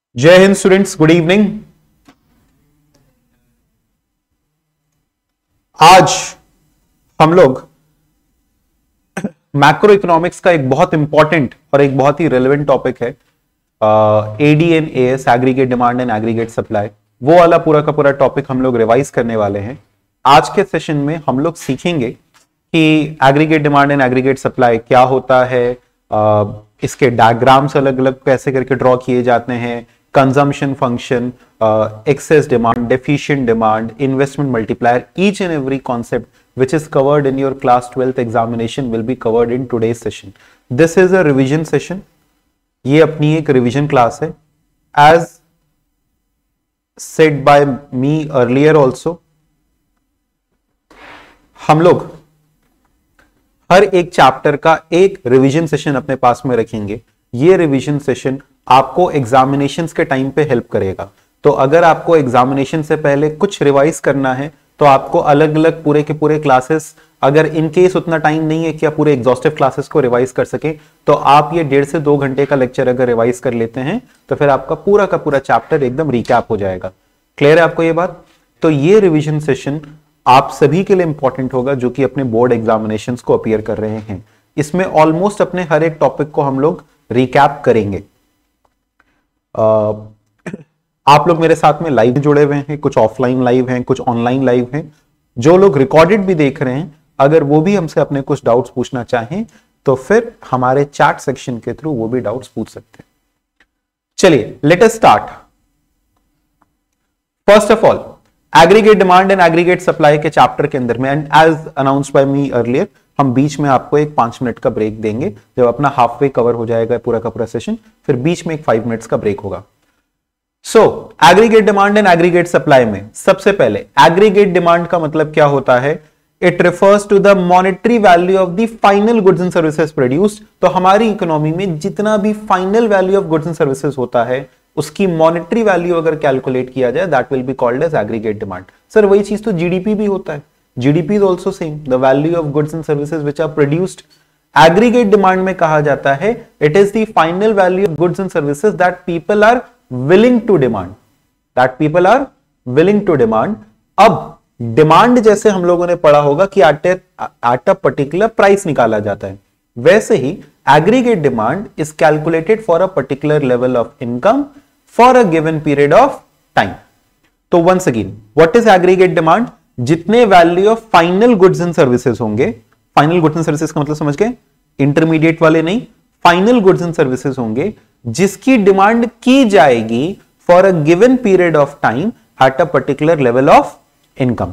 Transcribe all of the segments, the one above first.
जय Hind students, good evening. आज हम लोग मैक्रो इकोनॉमिक्स का एक बहुत इंपॉर्टेंट और एक बहुत ही रेलेवेंट टॉपिक है AD and AS, aggregate demand and aggregate supply. वो वाला पूरा का पूरा टॉपिक हम लोग रिवाइज करने वाले हैं। आज के सेशन में हम लोग सीखेंगे कि aggregate demand and aggregate supply क्या होता है, इसके डायग्राम्स अलग अलग कैसे करके ड्रॉ किए जाते हैं, consumption function, excess demand, deficient demand, investment multiplier, each and every concept which is covered in your class 12th examination will be covered in today's session. This is a revision session. ये अपनी एक revision class है, as said by me earlier also. हम लोग हर एक chapter का एक revision session अपने पास में रखेंगे। ये रिवीजन सेशन आपको एग्जामिनेशंस के टाइम पे हेल्प करेगा। तो अगर आपको एग्जामिनेशन से पहले कुछ रिवाइज करना है तो आपको अलग अलग पूरे के पूरे क्लासेस, अगर इन केस उतना टाइम नहीं है कि आप पूरे एग्जॉस्टिव क्लासेस को रिवाइज कर सके, तो आप ये 1.5 से 2 घंटे का लेक्चर अगर रिवाइज कर लेते हैं तो फिर आपका पूरा का पूरा चैप्टर एकदम रिकैप हो जाएगा। क्लियर है आपको ये बात? तो ये रिविजन सेशन आप सभी के लिए इंपॉर्टेंट होगा जो कि अपने बोर्ड एग्जामिनेशंस को अपीयर कर रहे हैं। इसमें ऑलमोस्ट अपने हर एक टॉपिक को हम लोग रिकैप करेंगे। आप लोग मेरे साथ में लाइव जुड़े हुए हैं, कुछ ऑफलाइन लाइव हैं, कुछ ऑनलाइन लाइव हैं। जो लोग रिकॉर्डेड भी देख रहे हैं, अगर वो भी हमसे अपने कुछ डाउट्स पूछना चाहें तो फिर हमारे चैट सेक्शन के थ्रू वो भी डाउट्स पूछ सकते हैं। चलिए let us start. First of all, aggregate demand and aggregate supply के चैप्टर के अंदर में, and as announced by me earlier, हम बीच में आपको एक 5 मिनट का ब्रेक देंगे। जब अपना हाफ वे कवर हो जाएगा पूरा का पूरा सेशन, फिर बीच में एक 5 मिनट्स का ब्रेक होगा। So aggregate demand and aggregate supply में सबसे पहले एग्रीगेट डिमांड का मतलब क्या होता है? It refers to the monetary value of the final goods and services produced. तो हमारी इकोनॉमी में जितना भी final value of goods and services होता है, उसकी मॉनेटरी वैल्यू अगर कैलकुलेट किया जाए, that will be called as aggregate demand. Sir वही चीज तो जीडीपी भी होता है। GDP is also same, the value of goods and services which are produced. Aggregate demand में कहा जाता है it is the final value of goods and services that people are willing to demand. That people are willing to demand. अब demand जैसे हम लोगों ने पढ़ा होगा कि at a particular price निकाला जाता है, वैसे ही aggregate demand is calculated for a particular level of income for a given period of time. तो once again, what is aggregate demand? जितने value of final goods and services होंगे, final goods and services का मतलब समझ गए, intermediate वाले नहीं, final goods and services होंगे जिसकी डिमांड की जाएगी for a given period of time at a particular level of income.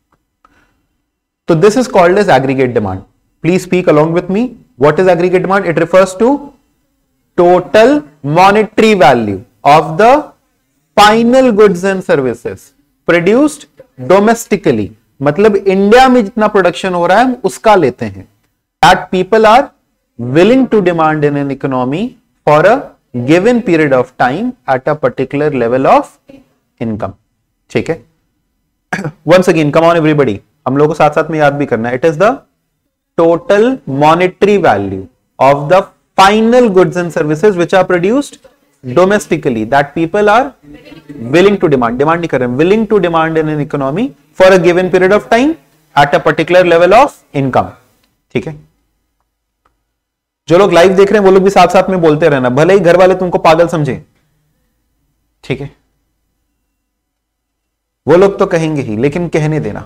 तो this is called as aggregate demand. Please speak along with me. What is aggregate demand? It refers to total monetary value of the final goods and services produced domestically, मतलब India में जितना production हो रहा है उसका लेते हैं, that people are willing to demand in an economy for a given period of time at a particular level of income. ठीक है, once again come on everybody, हम लोगों को साथ साथ में याद भी करना है। It is the total monetary value of the final goods and services which are produced domestically that people are willing to demand नहीं कर रहे हैं, willing to demand in an economy for a given period of time at a particular level of income। ठीक है, जो लोग live देख रहे हैं वो लोग भी साथ साथ में बोलते रहना, भले ही घर वाले तुमको पागल समझे। ठीक है, वो लोग तो कहेंगे ही, लेकिन कहने देना।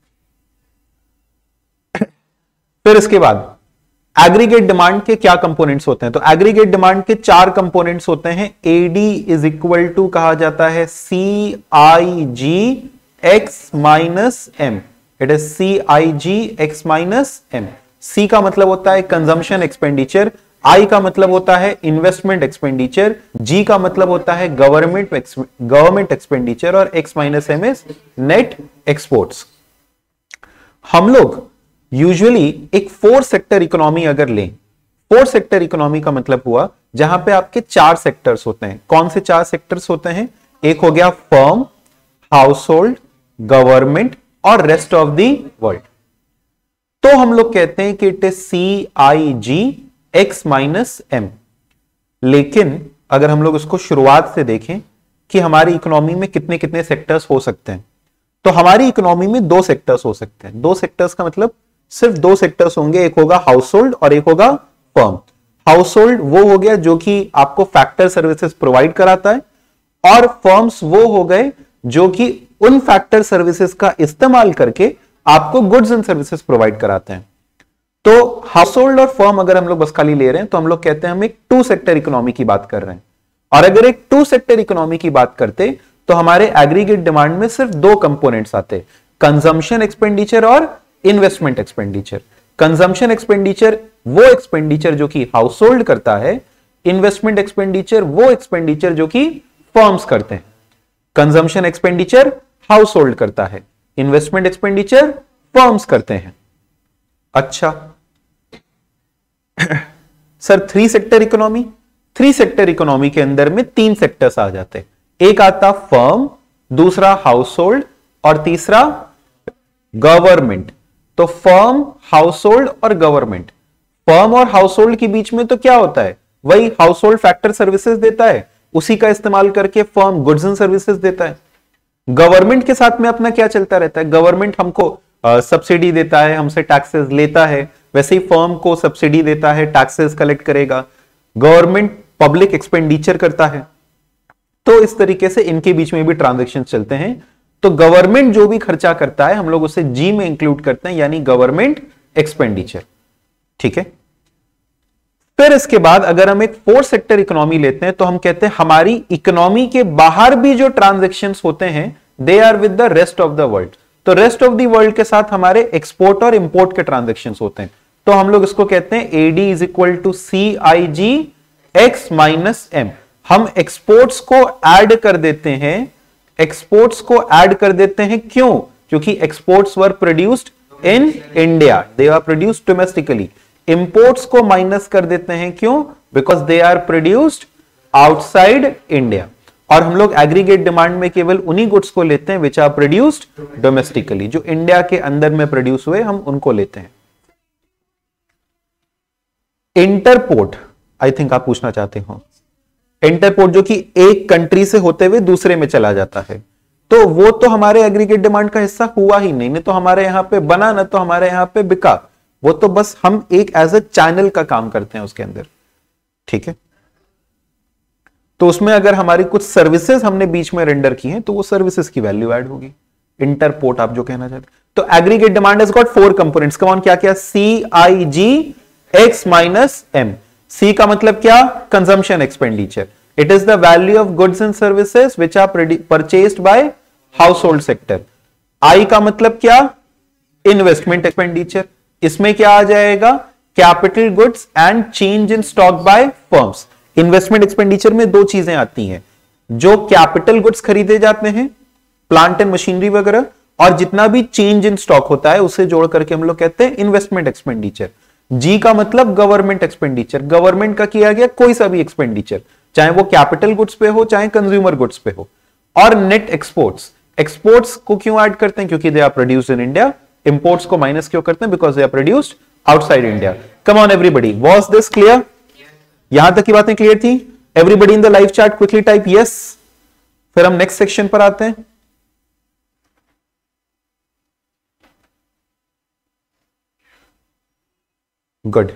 फिर इसके बाद एग्रीगेट डिमांड के क्या कंपोनेंट्स होते हैं? तो एग्रीगेट डिमांड के 4 कंपोनेंट्स होते हैं। एडी इज इक्वल टू कहा जाता है CIG x minus M. It is CIG x minus M. C का मतलब होता है कंजम्पशन एक्सपेंडिचर, आई का मतलब होता है इन्वेस्टमेंट एक्सपेंडिचर, जी का मतलब होता है गवर्नमेंट एक्सपेंडिचर, और x minus M is net exports. हम लोग यूजुअली एक 4 सेक्टर इकोनॉमी अगर लें, 4 सेक्टर इकोनॉमी का मतलब हुआ जहां पे आपके 4 सेक्टर्स होते हैं। कौन से 4 सेक्टर्स होते हैं? एक हो गया फर्म, हाउस होल्ड, गवर्नमेंट और रेस्ट ऑफ द वर्ल्ड। तो हम लोग कहते हैं कि it is CIG x minus M. लेकिन अगर हम लोग इसको शुरुआत से देखें कि हमारी इकोनॉमी में कितने कितने सेक्टर्स हो सकते हैं, तो हमारी इकोनॉमी में 2 सेक्टर्स हो सकते हैं। 2 सेक्टर्स का मतलब सिर्फ 2 सेक्टर्स होंगे, एक होगा हाउस होल्ड और एक होगा फर्म। हाउस होल्ड वो हो गया जो कि आपको फैक्टर सर्विसेज प्रोवाइड कराता है, और फर्म्स वो हो गए जो कि उन फैक्टर सर्विसेज का इस्तेमाल करके आपको गुड्स एंड सर्विसेज प्रोवाइड कराते हैं। तो हाउस होल्ड और फर्म अगर हम लोग बस खाली ले रहे हैं तो हम लोग कहते हैं हम एक 2 सेक्टर इकोनॉमी की बात कर रहे हैं। और अगर एक 2 सेक्टर इकोनॉमी की बात करते तो हमारे एग्रीगेट डिमांड में सिर्फ 2 कंपोनेंट्स आते, कंजम्पशन एक्सपेंडिचर और इन्वेस्टमेंट एक्सपेंडिचर। कंजम्पशन एक्सपेंडिचर वो एक्सपेंडिचर जो कि हाउस होल्ड करता है, इन्वेस्टमेंट एक्सपेंडिचर वो एक्सपेंडिचर जो कि फर्म्स करते हैं। कंजम्पशन एक्सपेंडिचर हाउस होल्ड करता है, इन्वेस्टमेंट एक्सपेंडिचर फर्म्स करते हैं। अच्छा sir 3 sector economy, 3 sector economy के अंदर में 3 सेक्टर्स आ जाते, एक आता फर्म, दूसरा हाउस होल्ड और तीसरा गवर्नमेंट। तो फर्म, हाउस होल्ड और गवर्नमेंट। फर्म और हाउस होल्ड के बीच में तो क्या होता है, वही हाउस होल्ड फैक्टर सर्विसेज देता है, उसी का इस्तेमाल करके फर्म गुड्स एंड सर्विसेज देता है। गवर्नमेंट के साथ में अपना क्या चलता रहता है, गवर्नमेंट हमको सब्सिडी देता है, हमसे टैक्सेस लेता है, वैसे ही फर्म को सब्सिडी देता है, टैक्सेस कलेक्ट करेगा। गवर्नमेंट पब्लिक एक्सपेंडिचर करता है। तो इस तरीके से इनके बीच में भी ट्रांजैक्शन चलते हैं। तो गवर्नमेंट जो भी खर्चा करता है हम लोग उसे जी में इंक्लूड करते हैं, यानी गवर्नमेंट एक्सपेंडिचर। ठीक है। फिर इसके बाद अगर हम एक 4 सेक्टर इकोनॉमी लेते हैं तो हम कहते हैं हमारी इकोनॉमी के बाहर भी जो ट्रांजैक्शंस होते हैं they are with the rest of the world. तो रेस्ट ऑफ द वर्ल्ड के साथ हमारे एक्सपोर्ट और इंपोर्ट के ट्रांजैक्शंस होते हैं। तो हम लोग इसको कहते हैं AD is equal to C I G X minus M. हम एक्सपोर्ट्स को ऐड कर देते हैं, एक्सपोर्ट्स को ऐड कर देते हैं क्यों, क्योंकि exports were produced in India, they are produced domestically. Imports को माइनस कर देते हैं क्यों, because they are produced outside India. और हम लोग एग्रीगेट डिमांड में केवल उन्हीं गुड्स को लेते हैं विच आर प्रोड्यूस्ड डोमेस्टिकली, जो इंडिया के अंदर में प्रोड्यूस हुए हम उनको लेते हैं। इंटरपोर्ट आई थिंक आप पूछना चाहते हो, इंटरपोर्ट जो कि एक कंट्री से होते हुए दूसरे में चला जाता है, तो वो तो हमारे एग्रीगेट डिमांड का हिस्सा हुआ ही नहीं, तो हमारे यहां पे बना ना तो हमारे यहां पे बिका, वो तो बस हम एक एज अ चैनल का काम करते हैं उसके अंदर। ठीक है। तो उसमें अगर हमारी कुछ सर्विसेज हमने बीच में रेंडर की हैं तो वो सर्विसेज की वैल्यू ऐड होगी। इंटरपोर्ट आप जो कहना चाहते हैं। तो aggregate demand has got 4 components. कौन क्या क्या, C I G X minus M. C का मतलब क्या, consumption expenditure. It is the value of goods and services which are purchased by household sector. I का मतलब क्या, इन्वेस्टमेंट एक्सपेंडिचर। इसमें क्या आ जाएगा, capital goods and change in stock by firms. Investment expenditure में 2 चीजें आती हैं, जो कैपिटल गुड्स खरीदे जाते हैं, प्लांट एंड मशीनरी वगैरह, और जितना भी चेंज इन स्टॉक होता है उसे जोड़ करके हम लोग कहते हैं इन्वेस्टमेंट एक्सपेंडिचर। जी का मतलब गवर्नमेंट एक्सपेंडिचर। गवर्नमेंट का किया गया कोई सा भी एक्सपेंडिचर, चाहे वो कैपिटल गुड्स पे हो चाहे कंज्यूमर गुड्स पे हो। और नेट एक्सपोर्ट्स, एक्सपोर्ट्स को क्यों ऐड करते हैं, क्योंकि they are produced in India. Imports को माइनस क्यों करते हैं, because they are produced outside India. Come on everybody, was this clear? यहां तक की बातें क्लियर थी? Everybody in the live chat quickly type yes. फिर हम नेक्स्ट सेक्शन पर आते हैं। गुड।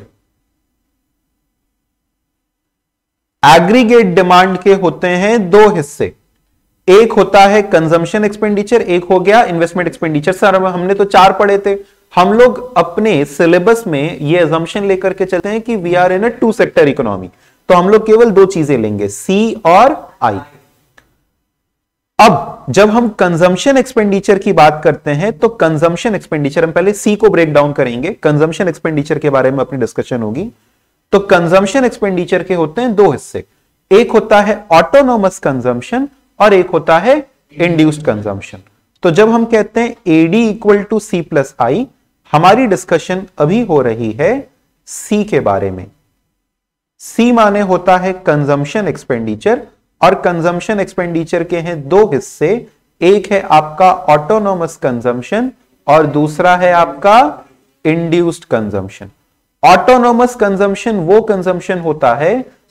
एग्रीगेट डिमांड के होते हैं 2 हिस्से, एक होता है कंजम्पशन एक्सपेंडिचर, एक हो गया इन्वेस्टमेंट एक्सपेंडिचर। सर हमने तो 4 पढ़े थे। हम लोग अपने सिलेबस में ये अजम्पशन लेकर के चलते हैं कि we are in a 2 sector economy, तो हम लोग केवल 2 चीजें लेंगे, सी और आई। अब जब हम कंजम्पशन एक्सपेंडिचर की बात करते हैं तो कंजम्पशन एक्सपेंडिचर, हम पहले सी को ब्रेक डाउन करेंगे, कंजम्पशन एक्सपेंडिचर के बारे में अपनी डिस्कशन होगी। तो कंजम्पशन एक्सपेंडिचर के होते हैं 2 हिस्से, एक होता है ऑटोनोमस कंजम्पशन और एक होता है इंड्यूस्ड कंजम्पशन। तो जब हम कहते हैं AD equal to C plus I, हमारी डिस्कशन अभी हो रही है सी के बारे में। सी माने होता है कंजम्पशन एक्सपेंडिचर, और कंजम्पशन एक्सपेंडिचर के हैं 2 हिस्से, एक है आपका ऑटोनोमस कंजम्पशन और दूसरा है आपका इंड्यूस्ड कंजम्पशन। ऑटोनोमस कंजम्पशन वो कंजम्पशन होता है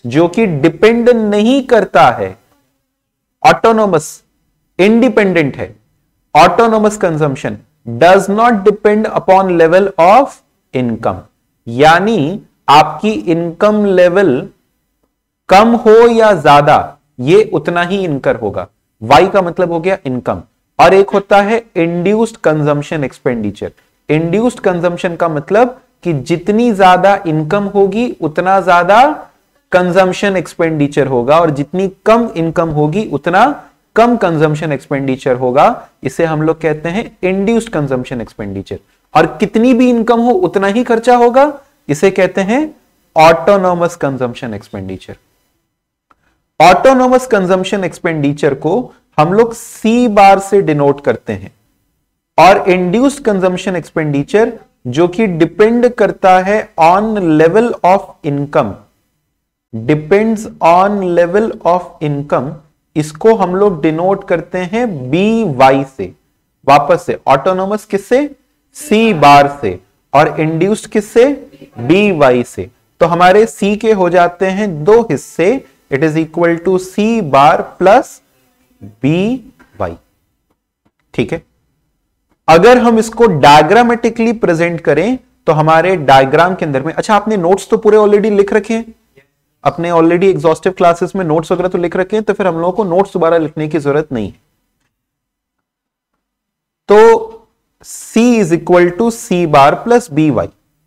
जो कि डिपेंड नहीं करता है, ऑटोनोमस, इंडिपेंडेंट है। Autonomous consumption does not depend upon level of income, यानी आपकी इनकम लेवल कम हो या ज्यादा, ये उतना ही इनकर होगा। वाई का मतलब हो गया इनकम। और एक होता है induced consumption expenditure. Induced consumption का मतलब कि जितनी ज्यादा इनकम होगी उतना ज्यादा कंजम्पशन एक्सपेंडिचर होगा, और जितनी कम इनकम होगी उतना कम कंजम्पशन एक्सपेंडिचर होगा। इसे हम लोग कहते हैं इंड्यूस्ड कंजम्पशन एक्सपेंडिचर। और कितनी भी इनकम हो उतना ही खर्चा होगा, इसे कहते हैं autonomous consumption expenditure. Autonomous consumption expenditure को हम लोग सी बार से डिनोट करते हैं। और इंड्यूस्ड कंजम्पशन एक्सपेंडिचर जो कि डिपेंड करता है on level of income, depends on level of income, इसको हम लोग डिनोट करते हैं बी वाई से। वापस से ऑटोनोमस किससे? सी बार से। और इंड्यूस्ड किससे? बी वाई से। तो हमारे सी के हो जाते हैं दो हिस्से, it is equal to C bar plus B Y. ठीक है, अगर हम इसको डायग्रामेटिकली प्रेजेंट करें तो हमारे डायग्राम के अंदर में, अच्छा आपने नोट्स तो पूरे ऑलरेडी लिख रखे हैं, अपने ऑलरेडी एग्जॉस्टिव क्लासेस में नोट्स वगैरह तो लिख रखे हैं, तो फिर हम लोगों को नोट्स दोबारा लिखने की जरूरत नहीं है। तो C is equal to C bar plus B Y.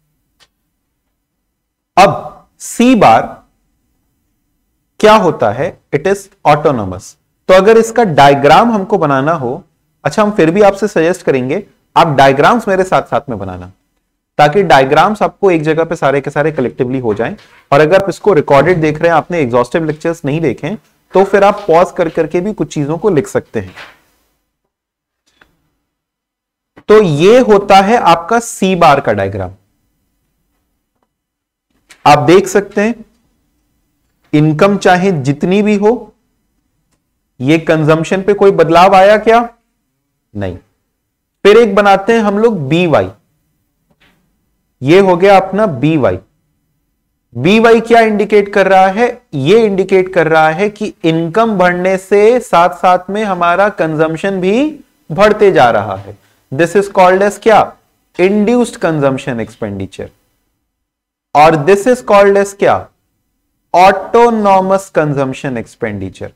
अब C बार क्या होता है? It is autonomous. तो अगर इसका डायग्राम हमको बनाना हो, अच्छा हम फिर भी आपसे सजेस्ट करेंगे आप डायग्राम्स मेरे साथ साथ में बनाना, ताकि डायग्राम्स आपको एक जगह पे सारे के सारे कलेक्टिवली हो जाएं। और अगर आप इसको रिकॉर्डेड देख रहे हैं, आपने एग्जॉस्टिव लेक्चर्स नहीं देखे, तो फिर आप पॉज कर करके भी कुछ चीजों को लिख सकते हैं। तो ये होता है आपका सी बार का डायग्राम। आप देख सकते हैं इनकम चाहे जितनी भी हो, ये कंजम्पशन पे कोई बदलाव आया क्या? नहीं। फिर एक बनाते हैं हम लोग बी वाई। ये हो गया अपना बी वाई। बी वाई क्या इंडिकेट कर रहा है? ये इंडिकेट कर रहा है कि इनकम बढ़ने से साथ साथ में हमारा कंजम्पशन भी बढ़ते जा रहा है। दिस इज कॉल्ड एज क्या? Induced consumption expenditure. और दिस इज कॉल्ड एज क्या? Autonomous consumption expenditure.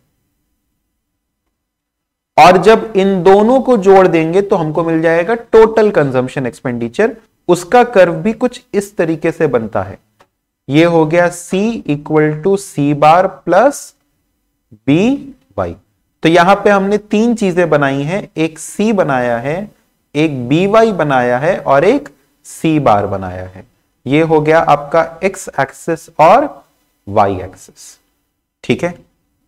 और जब इन दोनों को जोड़ देंगे तो हमको मिल जाएगा टोटल कंजम्पशन एक्सपेंडिचर। उसका कर्व भी कुछ इस तरीके से बनता है। ये हो गया C equal to C bar plus B Y. तो यहां पे हमने तीन चीजें बनाई हैं, एक C बनाया है, एक बी वाई बनाया है और एक C बार बनाया है। ये हो गया आपका X एक्सिस और Y एक्सिस। ठीक है,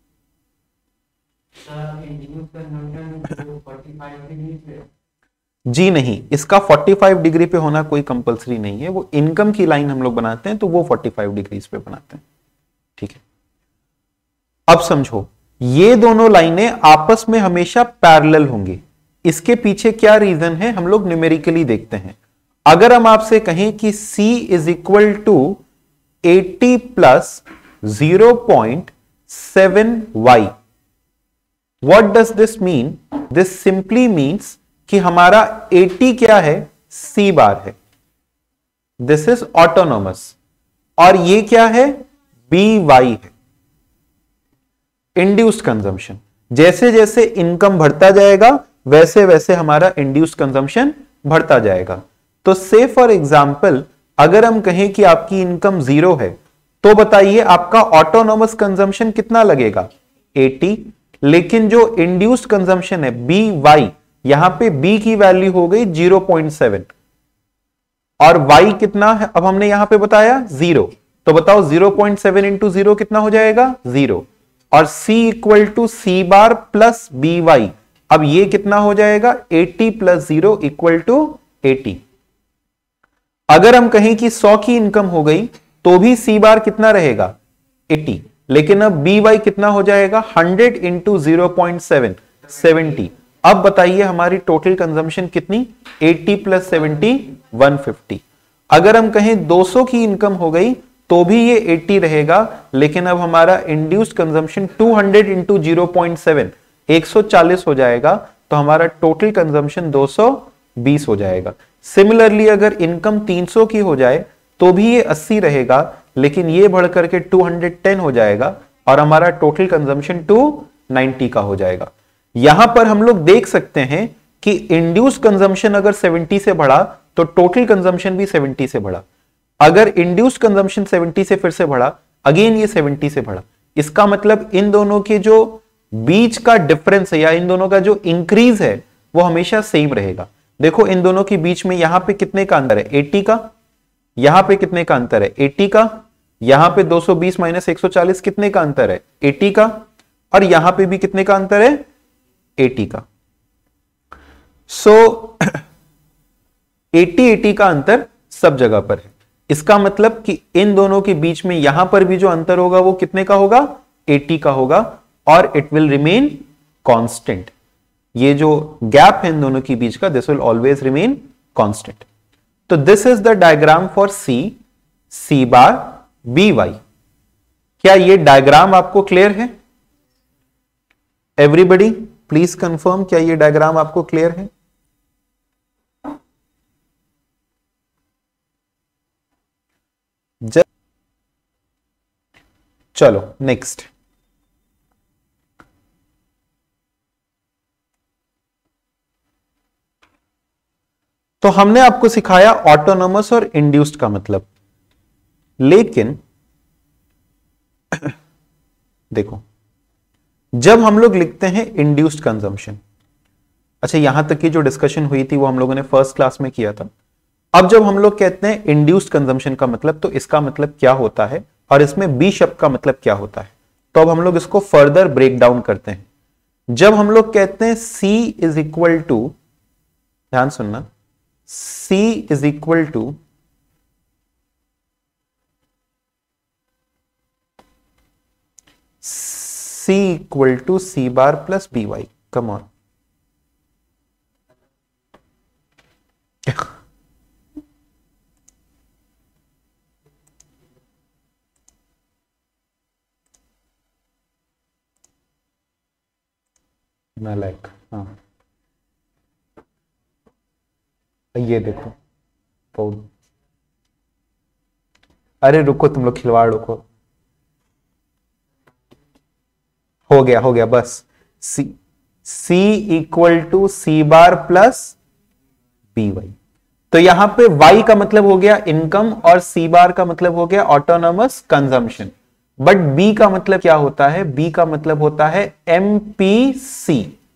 जी नहीं, इसका 45 डिग्री पे होना कोई कंपलसरी नहीं है। वो इनकम की लाइन हम लोग बनाते हैं तो वो 45 डिग्रीज पे बनाते हैं। ठीक है, अब समझो ये दोनों लाइनें आपस में हमेशा पैरेलल होंगी। इसके पीछे क्या रीजन है हम लोग न्यूमेरिकली देखते हैं। अगर हम आपसे कहें कि C इज इक्वल टू 80 प्लस 0.7y, what does this mean? This simply means कि हमारा 80 क्या है? C बार है। This is autonomous. और ये क्या है? BY है, इंड्यूस्ड कंजम्पशन। जैसे जैसे इनकम बढ़ता जाएगा वैसे वैसे हमारा इंड्यूस्ड कंजम्पशन बढ़ता जाएगा। तो से फॉर एग्जाम्पल अगर हम कहें कि आपकी इनकम 0 है, तो बताइए आपका ऑटोनोमस कंजम्पशन कितना लगेगा? 80। लेकिन जो इंड्यूस्ड कंजम्पशन है BY, यहां पे B की वैल्यू हो गई 0.7 और Y कितना है? अब हमने यहां पे बताया 0, तो बताओ 0.7 इंटू 0 कितना हो जाएगा? 0। और C equal to C bar plus BY, अब ये कितना हो जाएगा? 80 प्लस 0 इक्वल टू 80। अगर हम कहें कि 100 की इनकम हो गई तो भी C बार कितना रहेगा? 80। लेकिन अब BY कितना हो जाएगा? 100 इंटू 0.7, 70। अब बताइए हमारी टोटल कंजम्पशन कितनी? 80 प्लस 70, 150। अगर हम कहें 200 की इनकम हो गई तो भी ये 80 रहेगा, लेकिन अब हमारा इंड्यूस्ड कंजम्पशन 200 इंटू 0.7 140 हो जाएगा, तो हमारा टोटल कंजम्पशन 220 हो जाएगा। सिमिलरली अगर इनकम 300 की हो जाए तो भी ये 80 रहेगा, लेकिन ये बढ़ करके 210 हो जाएगा और हमारा टोटल कंजम्पशन 290 का हो जाएगा। यहां पर हम लोग देख सकते हैं कि इंड्यूस कंजम्पशन अगर 70 से बढ़ा तो टोटल कंजम्पशन भी 70 से बढ़ा। अगर इंड्यूस कंजम्पशन 70 से फिर से बढ़ा, अगेन ये 70 से बढ़ा। इसका मतलब इन दोनों के जो बीच का डिफरेंस है या इन दोनों का जो इंक्रीज है वो हमेशा सेम रहेगा। देखो इन दोनों के बीच में यहां पे कितने का अंतर है, 80 का। यहां पे कितने का अंतर है, 80 का। यहां पे 220 माइनस 140 कितने का अंतर है, 80 का। और यहां पे भी कितने का अंतर है, 80 का। सो 80 का अंतर सब जगह पर है। इसका मतलब कि इन दोनों के बीच में यहां पर भी जो अंतर होगा वो कितने का होगा, 80 का होगा, और इट विल रिमेन कांस्टेंट। ये जो गैप है इन दोनों के बीच का, this will always remain constant. तो this is the diagram for C bar B Y. क्या ये डायग्राम आपको क्लियर है? एवरीबडी प्लीज कंफर्म, क्या ये डायग्राम आपको क्लियर है? चलो नेक्स्ट। तो हमने आपको सिखाया ऑटोनोमस और इंड्यूस्ड का मतलब, लेकिन देखो जब हम लोग लिखते हैं इंड्यूस्ड कंजम्पशन, अच्छा यहां तक की जो डिस्कशन हुई थी वो हम लोगों ने फर्स्ट क्लास में किया था। अब जब हम लोग कहते हैं इंड्यूस्ड कंजम्पशन का मतलब, तो इसका मतलब क्या होता है और इसमें बी शब्द का मतलब क्या होता है। तो अब हम लोग इसको फर्दर ब्रेक डाउन करते हैं। जब हम लोग कहते हैं C इज इक्वल टू, ध्यान सुनना, C is equal to C bar plus B Y, come on. नालायक, हाँ ये देखो फोन, अरे रुको तुम लोग खिलवाड़, रुको, हो गया बस। C equal to C bar plus B Y. तो यहां पे Y का मतलब हो गया इनकम और C बार का मतलब हो गया ऑटोनोमस कंजम्पशन। बट B का मतलब क्या होता है, B का मतलब होता है MPC।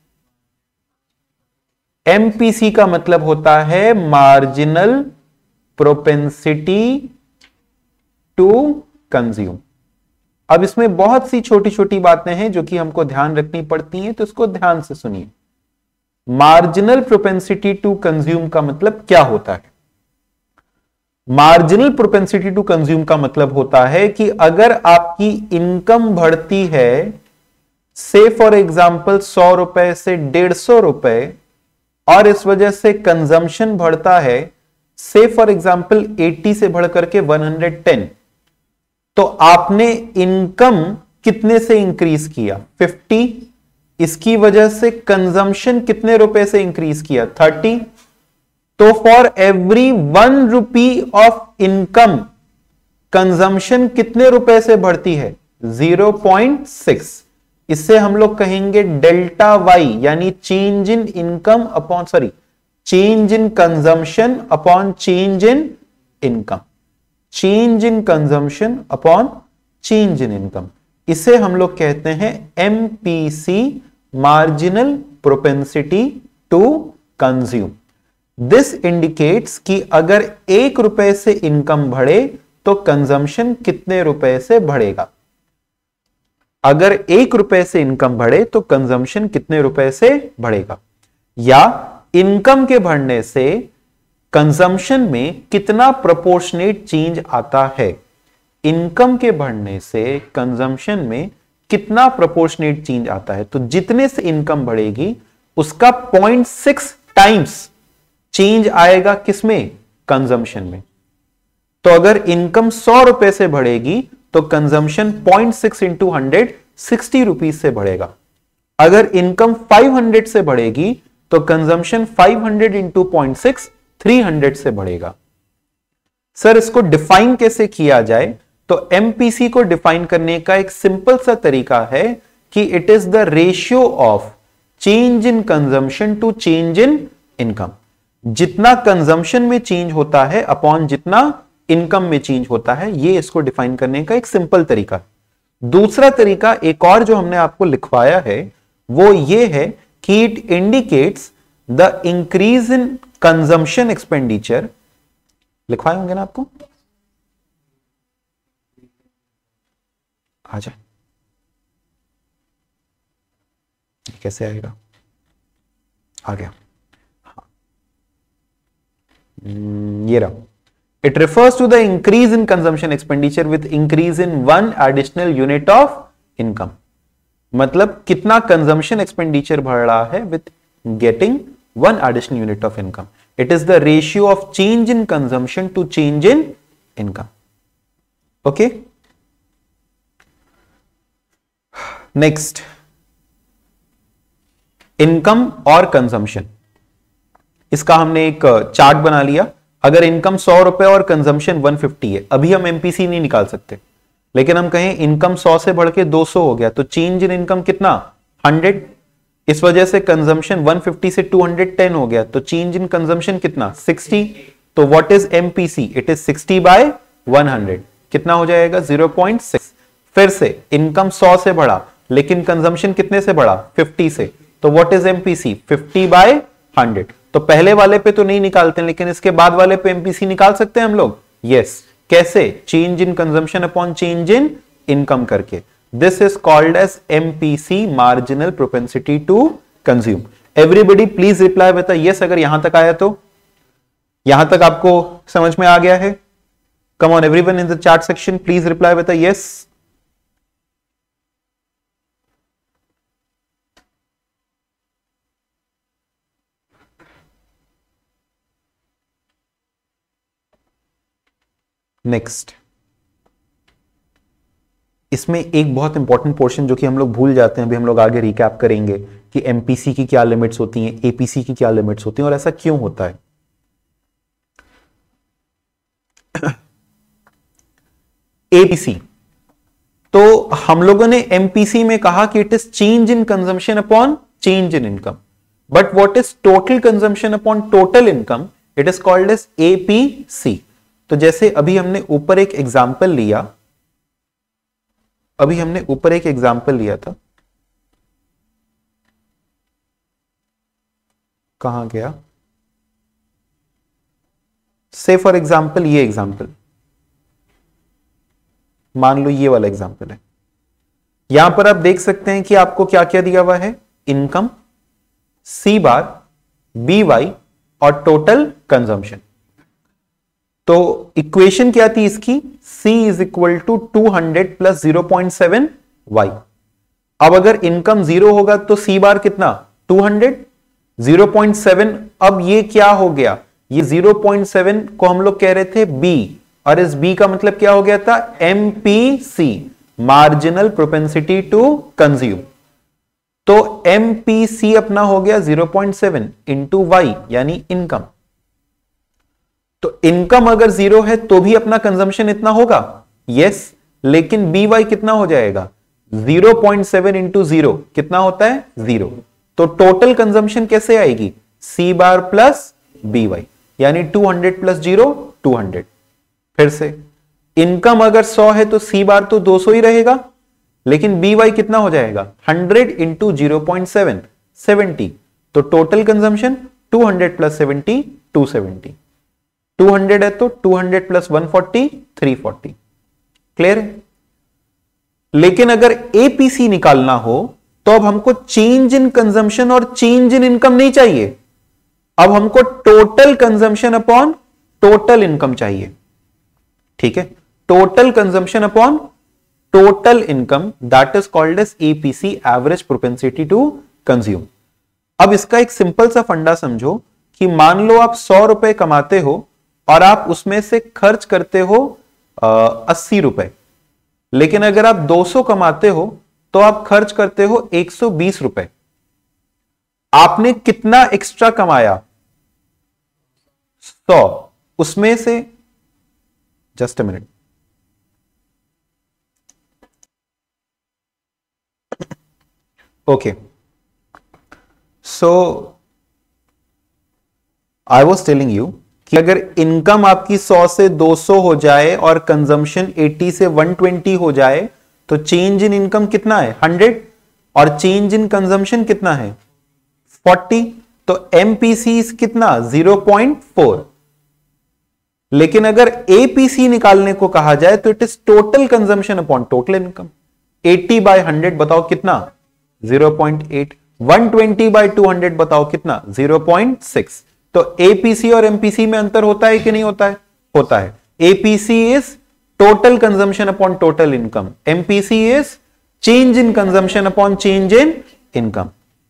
MPC का मतलब होता है मार्जिनल प्रोपेंसिटी टू कंज्यूम। अब इसमें बहुत सी छोटी छोटी बातें हैं जो कि हमको ध्यान रखनी पड़ती हैं, तो इसको ध्यान से सुनिए। मार्जिनल प्रोपेंसिटी टू कंज्यूम का मतलब क्या होता है? मार्जिनल प्रोपेंसिटी टू कंज्यूम का मतलब होता है कि अगर आपकी इनकम बढ़ती है, से फॉर एग्जांपल 100 रुपए से 150 रुपए, और इस वजह से कंजम्पशन बढ़ता है, से फॉर एग्जांपल 80 से बढ़कर के 110, तो आपने इनकम कितने से इंक्रीज किया, 50। इसकी वजह से कंजम्पशन कितने रुपए से इंक्रीज किया, 30। तो for every 1 rupee of income consumption कितने रुपए से बढ़ती है, 0.6। इससे हम लोग कहेंगे डेल्टा वाई, यानी change in income upon, sorry, change in consumption upon change in income, change in consumption upon change in income. इसे हम लोग कहते हैं MPC, marginal propensity to consume. This indicates कि अगर 1 रुपए से इनकम बढ़े तो कंजम्पशन कितने रुपए से बढ़ेगा। अगर 1 रुपए से इनकम बढ़े तो कंजम्पशन कितने रुपए से बढ़ेगा, या इनकम के बढ़ने से कंजम्पशन में कितना प्रोपोर्शनेट चेंज आता है। इनकम के बढ़ने से कंजम्पशन में कितना प्रोपोर्शनेट चेंज आता है। तो जितने से इनकम बढ़ेगी उसका 0.6 टाइम्स चेंज आएगा किसमें, कंजम्पशन में। तो अगर इनकम 100 रुपए से बढ़ेगी तो कंजम्पशन 0.6 इंटू 100 60 रुपीज से बढ़ेगा। अगर इनकम 500 से बढ़ेगी तो कंजम्पशन 500 इंटू 0.6 300 से बढ़ेगा। सर इसको डिफाइन कैसे किया जाए? तो एमपीसी को डिफाइन करने का एक सिंपल सा तरीका है कि it is the ratio of change in consumption to change in income. जितना कंजम्पशन में चेंज होता है अपॉन जितना इनकम में चेंज होता है, ये इसको डिफाइन करने का एक सिंपल तरीका। दूसरा तरीका एक और जो हमने आपको लिखवाया है वो ये है कि it indicates the increase in consumption expenditure. लिखवाए होंगे ना आपको, आ जाए कैसे आएगा? आ गया, हाँ। ये रहा। It refers to the increase in consumption expenditure with increase in 1 additional unit of income. मतलब कितना कंजम्पशन एक्सपेंडिचर बढ़ रहा है with getting 1 additional unit of income. It is the ratio of change in consumption to change in income. Okay, next, income और consumption. इसका हमने एक chart बना लिया। अगर इनकम 100 रुपए और कंजम्पशन 150 है, अभी हम एमपीसी नहीं निकाल सकते, लेकिन हम कहें इनकम 100 से बढ़ के 200 हो गया तो चेंज इन इनकम कितना? 100। इस वजह से कंजम्पशन 150 से 210 हो गया तो चेंज इन कंजम्पशन कितना? 60। तो what is MPC? It is 60 by 100। कितना हो जाएगा? 0.6। फिर से इनकम 100 से बढ़ा लेकिन कंजम्पशन कितने से बढ़ा? 50 से। तो व्हाट इज एमपीसी? 50 बाय 100। तो पहले वाले पे तो नहीं निकालते लेकिन इसके बाद वाले पे एमपीसी निकाल सकते हैं हम लोग। यस, कैसे? Change in consumption upon change in income करके। This is called as MPC, marginal propensity to consume. Everybody please reply with yes अगर यहां तक आया तो। यहां तक आपको समझ में आ गया है? Come on everyone in the chat section please reply with yes. Next, इसमें एक बहुत इंपॉर्टेंट पोर्शन जो कि हम लोग भूल जाते हैं, अभी हम लोग आगे रिकैप करेंगे कि एमपीसी की क्या लिमिट्स होती हैं, एपीसी की क्या लिमिट्स होती हैं और ऐसा क्यों होता है। एपीसी, तो हम लोगों ने एमपीसी में कहा कि it is change in consumption upon change in income, but what is total consumption upon total income? It is called as APC. तो जैसे अभी हमने ऊपर एक एग्जाम्पल लिया, था, कहां गया? से फॉर एग्जाम्पल ये एग्जाम्पल, मान लो ये वाला एग्जाम्पल है। यहां पर आप देख सकते हैं कि आपको क्या क्या दिया हुआ है? Income, C bar, B Y और टोटल कंजम्पशन। तो इक्वेशन क्या थी इसकी? C is equal to 200 plus 0.7 y। अब अगर इनकम 0 होगा तो C बार कितना? 200, 0.7। अब ये क्या हो गया? ये 0.7 को हम लोग कह रहे थे B, और इस B का मतलब क्या हो गया था? MPC, marginal propensity to consume. तो MPC अपना हो गया 0.7 इंटू y यानी इनकम। तो इनकम अगर 0 है तो भी अपना कंजम्पशन इतना होगा, यस, लेकिन बी वाई कितना हो जाएगा? 0.7 इंटू 0 कितना होता है? 0। तो टोटल कंजम्पशन कैसे आएगी? C bar plus B Y यानी 200 प्लस 0 200। फिर से इनकम अगर 100 है तो सी बार तो 200 ही रहेगा, लेकिन बी वाई कितना हो जाएगा? 100 इंटू 0.7 70। तो टोटल कंजम्पशन 200 प्लस 70 270। 200 है तो 200 प्लस 140 340। क्लियर है? लेकिन अगर एपीसी निकालना हो तो अब हमको चेंज इन कंजम्पशन और चेंज इन इनकम नहीं चाहिए, अब हमको total consumption upon total income चाहिए। ठीक है, total consumption upon total income, that is called as APC, average propensity to consume. अब इसका एक सिंपल सा फंडा समझो कि मान लो आप 100 रुपए कमाते हो और आप उसमें से खर्च करते हो 80 रुपए, लेकिन अगर आप 200 कमाते हो तो आप खर्च करते हो 120 रुपए। आपने कितना एक्स्ट्रा कमाया? 100। उसमें से just a minute, okay, so I was telling you कि अगर इनकम आपकी 100 से 200 हो जाए और कंजम्पशन 80 से 120 हो जाए तो चेंज इन इनकम कितना है? 100, और चेंज इन कंजम्पशन कितना है? 40। तो एमपीसी कितना? 0.4। लेकिन अगर एपीसी निकालने को कहा जाए तो it is total consumption upon total income. 80 by 100 बताओ कितना? 0.8। 120 बाय 200 बताओ कितना? 0.6। तो एपीसी और एमपीसी में अंतर होता है कि नहीं होता है? होता है। APC is total consumption upon total income, MPC is change in consumption upon change in income.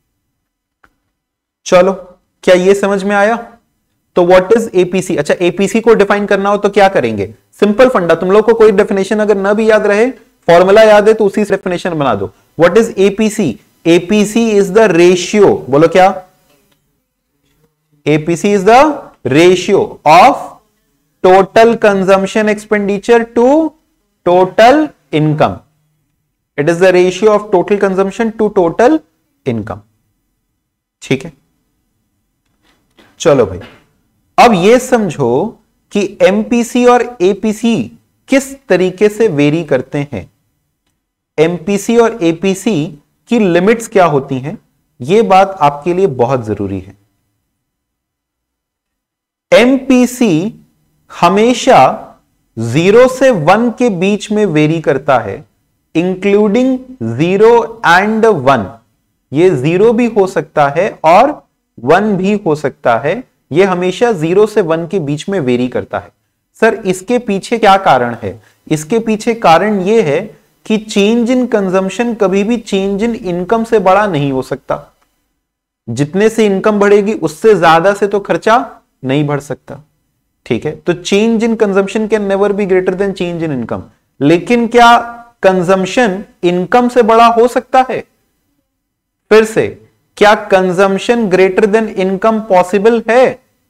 चलो, क्या ये समझ में आया? तो व्हाट इज एपीसी? अच्छा, एपीसी को डिफाइन करना हो तो क्या करेंगे? सिंपल फंडा, तुम लोग को कोई डेफिनेशन अगर ना भी याद रहे, फॉर्मूला याद है तो उसी से डेफिनेशन बना दो। What is APC? APC is the ratio, बोलो क्या? APC is the ratio of total consumption expenditure to total income. It is the ratio of total consumption to total income. ठीक है, चलो भाई, अब ये समझो कि MPC और APC किस तरीके से वेरी करते हैं। MPC और APC की लिमिट्स क्या होती हैं, ये बात आपके लिए बहुत जरूरी है। एमपीसी हमेशा 0 से 1 के बीच में वेरी करता है, इंक्लूडिंग 0 एंड 1। ये 0 भी हो सकता है और 1 भी हो सकता है। ये हमेशा 0 से 1 के बीच में वेरी करता है। सर, इसके पीछे क्या कारण है? इसके पीछे कारण यह है कि चेंज इन कंजम्पशन कभी भी चेंज इन इनकम से बड़ा नहीं हो सकता। जितने से इनकम बढ़ेगी उससे ज्यादा से तो खर्चा नहीं बढ़ सकता। ठीक है, तो change in consumption can never be greater than change in income. लेकिन क्या कंजम्पशन इनकम से बड़ा हो सकता है? फिर से, क्या consumption greater than income possible है?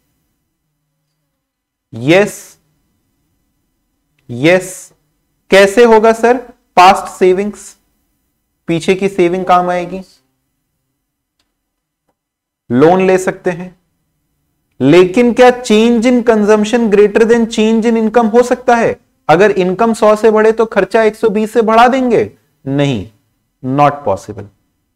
Yes, yes. कैसे होगा सर? पास्ट सेविंग्स, पीछे की सेविंग काम आएगी, लोन ले सकते हैं। लेकिन क्या change in consumption greater than change in income हो सकता है? अगर इनकम 100 से बढ़े तो खर्चा 120 से बढ़ा देंगे? नहीं, नॉट पॉसिबल,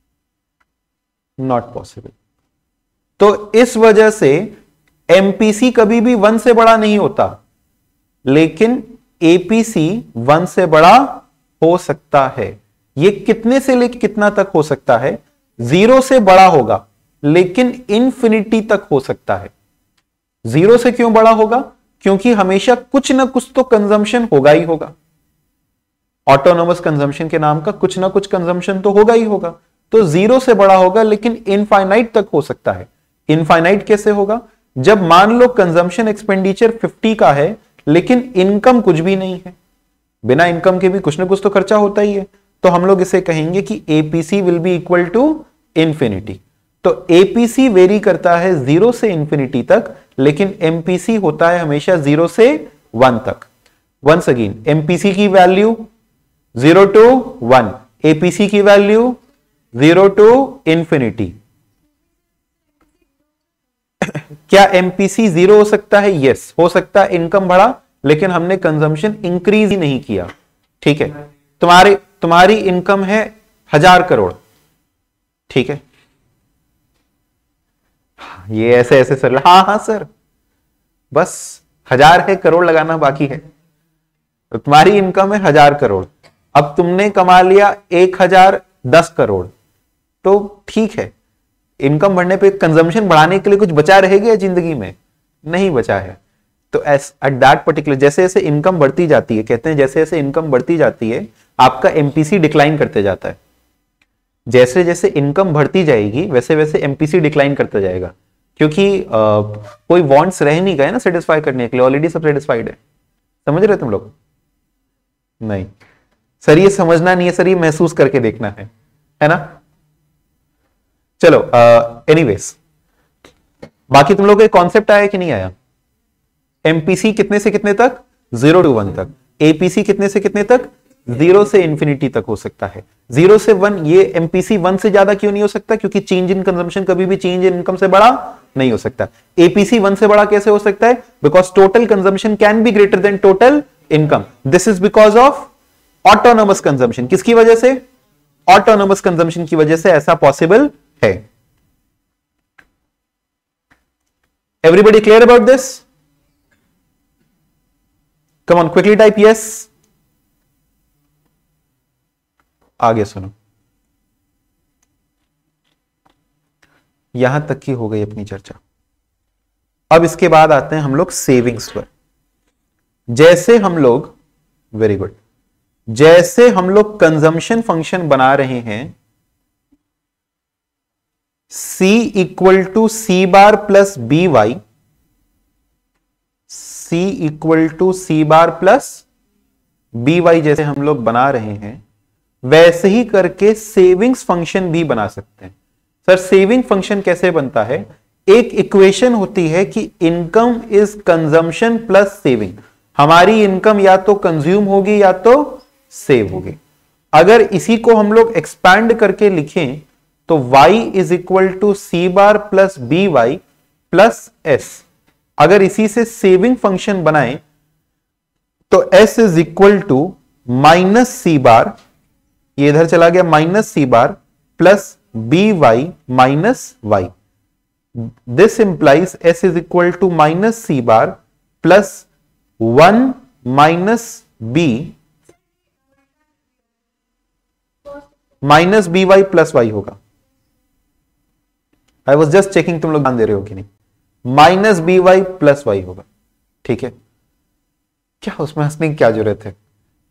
नॉट पॉसिबल। तो इस वजह से एमपीसी कभी भी 1 से बड़ा नहीं होता, लेकिन एपीसी 1 से बड़ा हो सकता है। ये कितने से लेकर कितना तक हो सकता है? 0 से बड़ा होगा, लेकिन इंफिनिटी तक हो सकता है। 0 से क्यों बड़ा होगा? क्योंकि हमेशा कुछ ना कुछ तो कंजम्पशन होगा ही होगा। ऑटोनोमस कंजम्पशन के नाम का कुछ ना कुछ कंजम्पशन तो होगा ही होगा। तो 0 से बड़ा होगा, लेकिन इनफाइनाइट तक हो सकता है। इनफाइनाइट कैसे होगा? जब मान लो कंजम्पशन एक्सपेंडिचर 50 का है, लेकिन इनकम कुछ भी नहीं है। बिना इनकम के भी कुछ ना कुछ तो खर्चा होता ही है। तो हम लोग इसे कहेंगे कि APC will be equal to infinity. तो एपीसी वेरी करता है 0 से इंफिनिटी तक, लेकिन एमपीसी होता है हमेशा 0 से 1 तक। वंस अगेन, एमपीसी की वैल्यू 0 to 1, एपीसी की वैल्यू 0 to इंफिनिटी। क्या एमपीसी 0 हो सकता है? यस, हो सकता है। इनकम बढ़ा, लेकिन हमने कंजम्पशन इंक्रीज ही नहीं किया। ठीक है, तुम्हारी इनकम है 1000 करोड़, ठीक है, ये ऐसे ऐसे सर, हाँ हाँ सर, बस 1000 है, करोड़ लगाना बाकी है। तो तुम्हारी इनकम है 1000 करोड़, अब तुमने कमा लिया 1010 करोड़, तो ठीक है। इनकम बढ़ने पे कंजम्पशन बढ़ाने के लिए कुछ बचा रहेगा जिंदगी में? नहीं बचा है। तो एट दैट पर्टिकुलर, जैसे जैसे इनकम बढ़ती जाती है, कहते हैं जैसे जैसे इनकम बढ़ती जाती है आपका एमपीसी डिक्लाइन करते जाता है। जैसे जैसे इनकम बढ़ती जाएगी वैसे वैसे एमपीसी डिक्लाइन करता जाएगा, क्योंकि कोई वांट्स रह नहीं गए ना सेटिस्फाई करने के लिए, ऑलरेडी सब सेटिस्फाइड है। समझ रहे तुम लोग? नहीं सर ये समझना नहीं है सर, ये महसूस करके देखना है ना? चलो एनीवेज, बाकी तुम लोग को कॉन्सेप्ट आया कि नहीं आया? एमपीसी कितने से कितने तक? 0 to 1 तक। एपीसी कितने से कितने तक? 0 से इंफिनिटी तक हो सकता है। 0 से 1, ये एमपीसी 1 से ज्यादा क्यों नहीं हो सकता? क्योंकि चेंज इन कंजम्पशन कभी भी चेंज इन इनकम से बड़ा नहीं हो सकता। एपीसी 1 से बड़ा कैसे हो सकता है? Because total consumption can be greater than total income. This is because of autonomous consumption. किसकी वजह से? ऑटोनोमस कंजम्पशन की वजह से ऐसा पॉसिबल है। Everybody clear about this? Come on quickly type yes. आगे सुनो, यहां तक की हो गई अपनी चर्चा। अब इसके बाद आते हैं हम लोग सेविंग्स पर। जैसे हम लोग, वेरी गुड, जैसे हम लोग कंजम्पशन फंक्शन बना रहे हैं, C equal to C bar plus B Y, C equal to C bar plus B Y जैसे हम लोग बना रहे हैं, वैसे ही करके सेविंग्स फंक्शन भी बना सकते हैं। सर सेविंग फंक्शन कैसे बनता है? एक इक्वेशन होती है कि income is consumption plus saving. हमारी इनकम या तो कंज्यूम होगी या तो सेव होगी। अगर इसी को हम लोग एक्सपैंड करके लिखें तो y is equal to C bar plus B Y plus S. अगर इसी से सेविंग फंक्शन बनाएं तो s is equal to minus C bar, ये इधर चला गया, minus C bar plus B Y minus Y. This implies s is equal to minus C bar plus 1 minus B minus B Y plus Y होगा। I was just checking तुम लोग ध्यान दे रहे हो कि नहीं। Minus B Y plus Y होगा, ठीक है? क्या उसमें हंसने की क्या जरूरत है?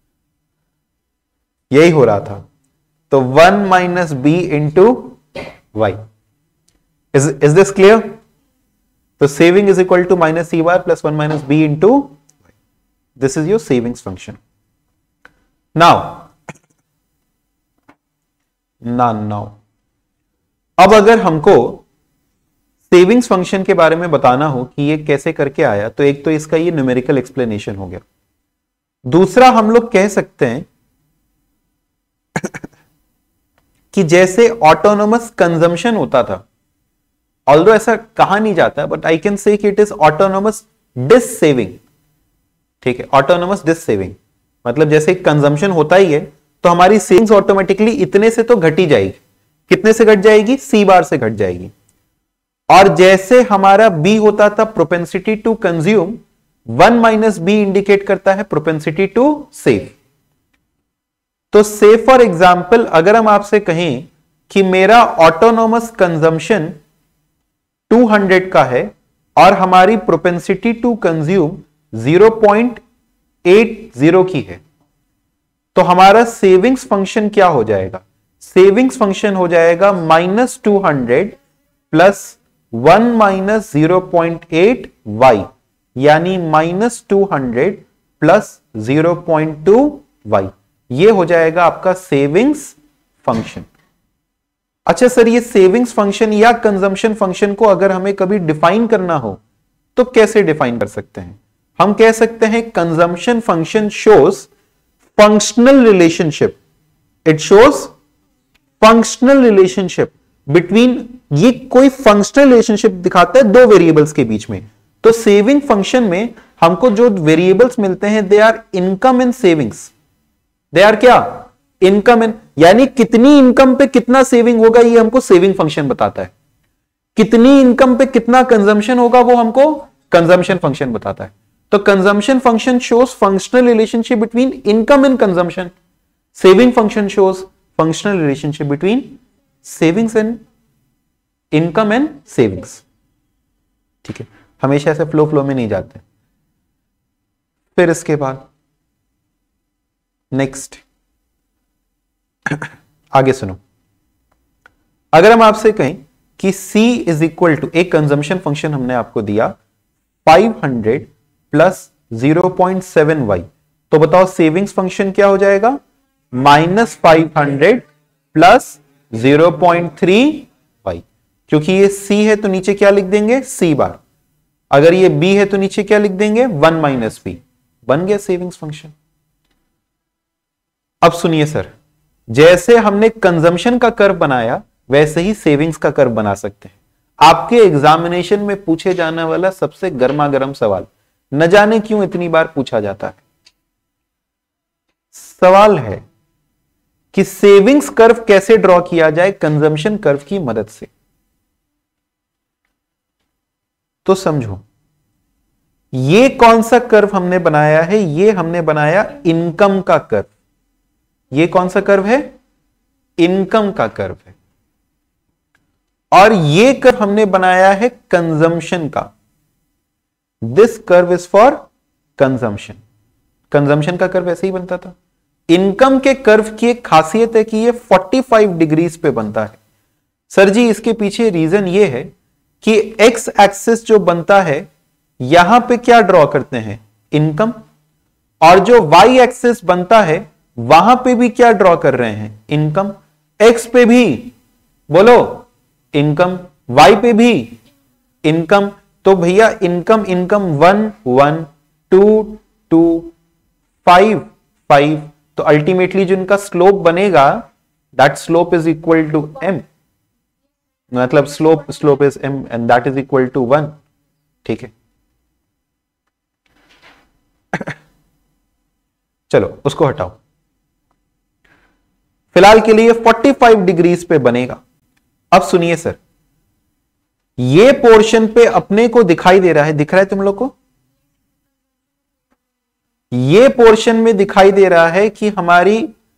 यही हो रहा था। तो 1 minus B into Y. Is this clear? तो saving is equal to minus C bar plus 1 minus B into Y. This is your savings function. Now अब अगर हमको सेविंग्स फंक्शन के बारे में बताना हो कि ये कैसे करके आया, तो एक तो इसका ये न्यूमेरिकल एक्सप्लेनेशन हो गया। दूसरा हम लोग कह सकते हैं कि जैसे ऑटोनोमस कंजम्पशन होता था, ऑल्दो ऐसा कहा नहीं जाता, बट आई कैन से कि it is autonomous dissaving. ठीक है, ऑटोनोमस डिस सेविंग मतलब जैसे कंजम्पशन होता ही है तो हमारी सेविंग्स ऑटोमेटिकली इतने से तो घट ही जाएगी। कितने से घट जाएगी? सी बार से घट जाएगी। और जैसे हमारा बी होता था propensity to consume, 1 minus B indicate करता है प्रोपेंसिटी टू सेव। तो से फॉर एग्जाम्पल अगर हम आपसे कहें कि मेरा ऑटोनोमस कंजम्पशन 200 का है और हमारी प्रोपेंसिटी टू कंज्यूम 0.80 की है, तो हमारा सेविंग्स फंक्शन क्या हो जाएगा? सेविंग्स फंक्शन हो जाएगा -200 प्लस 1 माइनस 0.8 वाई, यानी -200 प्लस 0.2 वाई। ये हो जाएगा आपका सेविंग्स फंक्शन। अच्छा सर, ये सेविंग्स फंक्शन या कंजम्पशन फंक्शन को अगर हमें कभी डिफाइन करना हो तो कैसे डिफाइन कर सकते हैं? हम कह सकते हैं consumption function shows functional relationship. It shows functional relationship between, ये कोई फंक्शनल रिलेशनशिप दिखाता है दो वेरिएबल्स के बीच में। तो सेविंग फंक्शन में हमको जो वेरिएबल्स मिलते हैं they are income and savings. They are क्या? इनकम एंड, यानी कितनी इनकम पे कितना सेविंग होगा ये हमको सेविंग फंक्शन बताता है। कितनी इनकम पे कितना कंजम्पशन होगा वो हमको कंजम्पशन फंक्शन बताता है। तो consumption function shows functional relationship between income and consumption. Saving function shows functional relationship between savings and income and savings. ठीक है, हमेशा ऐसे फ्लो में नहीं जाते। फिर इसके बाद नेक्स्ट आगे सुनो। अगर हम आपसे कहें कि C इज इक्वल टू, एक कंजम्पशन फंक्शन हमने आपको दिया 500 प्लस 0.7y, तो बताओ सेविंग्स फंक्शन क्या हो जाएगा, -500 प्लस 0.3y। क्योंकि ये C है तो नीचे क्या लिख देंगे, C बार। अगर ये B है तो नीचे क्या लिख देंगे, 1 माइनस B। बन गया सेविंग्स फंक्शन। अब सुनिए सर, जैसे हमने कंजम्पशन का कर्व बनाया वैसे ही सेविंग्स का कर्व बना सकते हैं। आपके एग्जामिनेशन में पूछे जाने वाला सबसे गर्मा गर्म सवाल, न जाने क्यों इतनी बार पूछा जाता है, सवाल है कि सेविंग्स कर्व कैसे ड्रॉ किया जाए कंजम्पशन कर्व की मदद से। तो समझो, ये कौन सा कर्व हमने बनाया है, ये हमने बनाया इनकम का कर्व। ये कौन सा कर्व है, इनकम का कर्व है। और ये कर्व हमने बनाया है कंजम्पशन का। This curve is for consumption. Consumption का कर्व ऐसे ही बनता था। इनकम के कर्व की एक खासियत है कि ये 45 डिग्रीज पे बनता है। सर जी इसके पीछे रीजन ये है कि एक्स एक्सिस जो बनता है यहां पे क्या ड्रॉ करते हैं, इनकम, और जो वाई एक्सिस बनता है वहां पे भी क्या ड्रॉ कर रहे हैं, इनकम। एक्स पे भी बोलो इनकम, वाई पे भी इनकम। तो भैया इनकम इनकम 1 1 2 2 5 5, तो अल्टीमेटली जो इनका स्लोप बनेगा that slope is equal to m, मतलब slope is m and that is equal to 1। ठीक है, चलो उसको हटाओ, फिलहाल के लिए 45 डिग्रीज पे बनेगा। अब सुनिए सर, ये पोर्शन पे अपने को दिखाई दे रहा है, दिख रहा है तुम लोग को, ये पोर्शन में दिखाई दे रहा है कि हमारी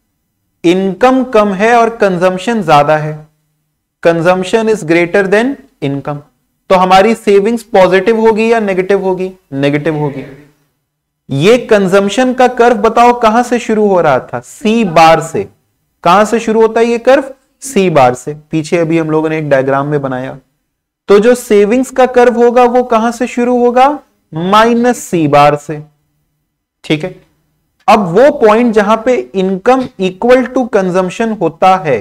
इनकम कम है और कंजम्पशन ज्यादा है। Consumption is greater than income, तो हमारी सेविंग्स पॉजिटिव होगी या नेगेटिव होगी, नेगेटिव होगी। ये कंजम्पशन का कर्व बताओ कहां से शुरू हो रहा था, सी बार से। कहां से शुरू होता है ये कर्व, सी बार से। पीछे अभी हम लोगों ने एक डायग्राम में बनाया। तो जो सेविंग्स का कर्व होगा वो कहां से शुरू होगा, -C बार से। ठीक है, अब वो पॉइंट जहां पे इनकम इक्वल टू कंजम्पशन होता है,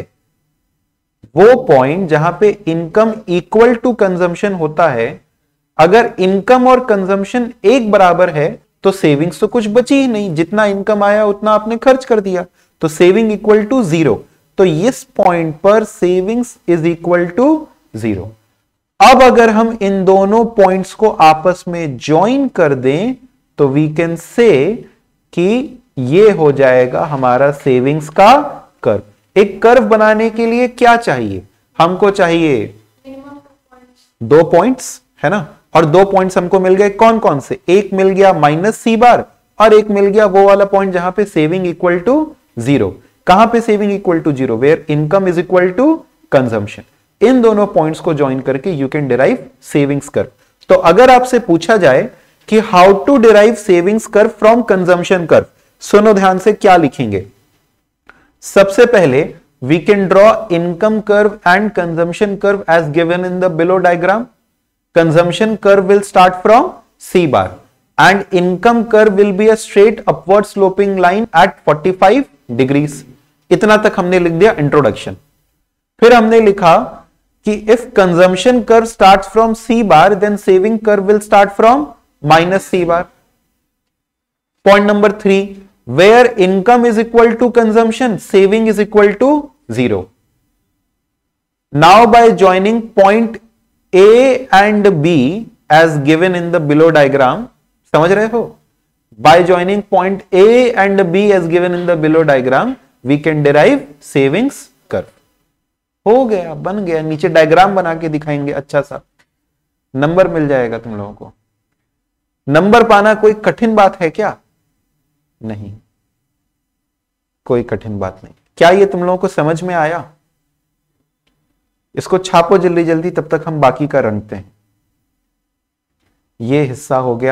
वो पॉइंट जहां पे इनकम इक्वल टू कंजम्पशन होता है, अगर इनकम और कंजम्पशन एक बराबर है तो सेविंग्स तो कुछ बची ही नहीं, जितना इनकम आया उतना आपने खर्च कर दिया, तो सेविंग इक्वल टू 0। तो इस पॉइंट पर सेविंग्स इज इक्वल टू 0। अब अगर हम इन दोनों पॉइंट्स को आपस में ज्वाइन कर दें तो वी कैन से कि ये हो जाएगा हमारा सेविंग्स का कर्व। एक कर्व बनाने के लिए क्या चाहिए, हमको चाहिए 2 पॉइंट्स, है ना, और 2 पॉइंट्स हमको मिल गए कौन कौन से, एक मिल गया -C बार और एक मिल गया वो वाला पॉइंट जहां पे सेविंग इक्वल टू 0। कहां पे saving equal to 0, where income is equal to consumption. इन दोनों पॉइंट्स को ज्वाइन करके you can derive savings curve. तो अगर आपसे पूछा जाए कि how to derive savings curve from consumption curve, सुनो ध्यान से क्या लिखेंगे। सबसे पहले we can draw income curve and consumption curve as given in the below diagram. Consumption curve will start from C bar and income curve will be a straight upward sloping line at 45 degrees. इतना तक हमने लिख दिया introduction. फिर हमने लिखा कि if consumption curve starts from C bar then saving curve will start from -C bar. Point number 3, where income is equal to consumption, saving is equal to 0. Now by joining point A and B as given in the below diagram, समझ रहे हो, by joining point A and B as given in the below diagram we can derive savings curve। हो गया, बन गया, नीचे diagram बना के दिखाएंगे, अच्छा सा नंबर मिल जाएगा तुम लोगों को। नंबर पाना कोई कठिन बात है क्या, नहीं, कोई कठिन बात नहीं। क्या ये तुम लोगों को समझ में आया, इसको छापो जल्दी जल्दी, तब तक हम बाकी का रंगते हैं। ये हिस्सा हो गया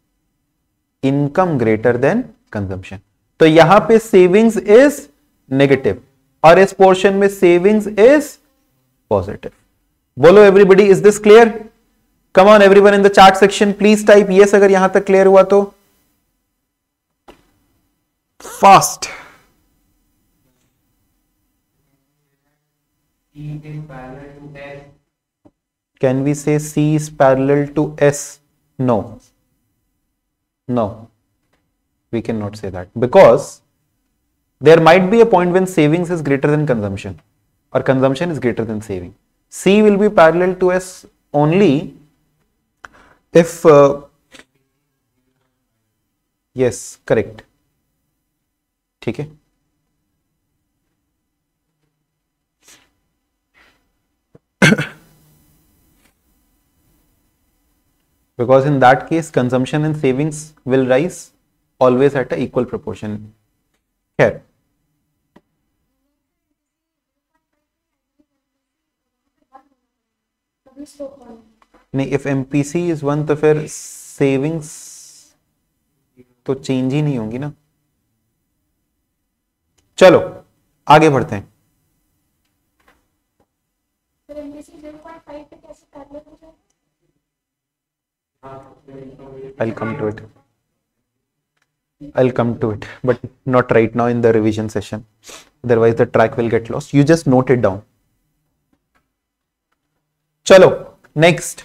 इनकम ग्रेटर देन कंजम्पशन, तो यहां पे सेविंग्स इज नेगेटिव और इस पोर्शन में सेविंग्स इज पॉजिटिव। बोलो everybody, is this clear? Come on everyone in the chat section, please type yes अगर यहां तक क्लियर हुआ तो fast. Can we say C is parallel to S? No. No. We cannot say that because there might be a point when savings is greater than consumption or consumption is greater than saving. C will be parallel to S only if yes, correct. ठीक है. Because in that case consumption and savings will rise always at a equal proportion. Here नहीं, if MPC is 1 तो फिर savings तो change ही नहीं होंगी ना. चलो आगे बढ़ते हैं. I'll come to it. I'll come to it, but not right now in the revision session. Otherwise, the track will get lost. You just note it down. चलो next.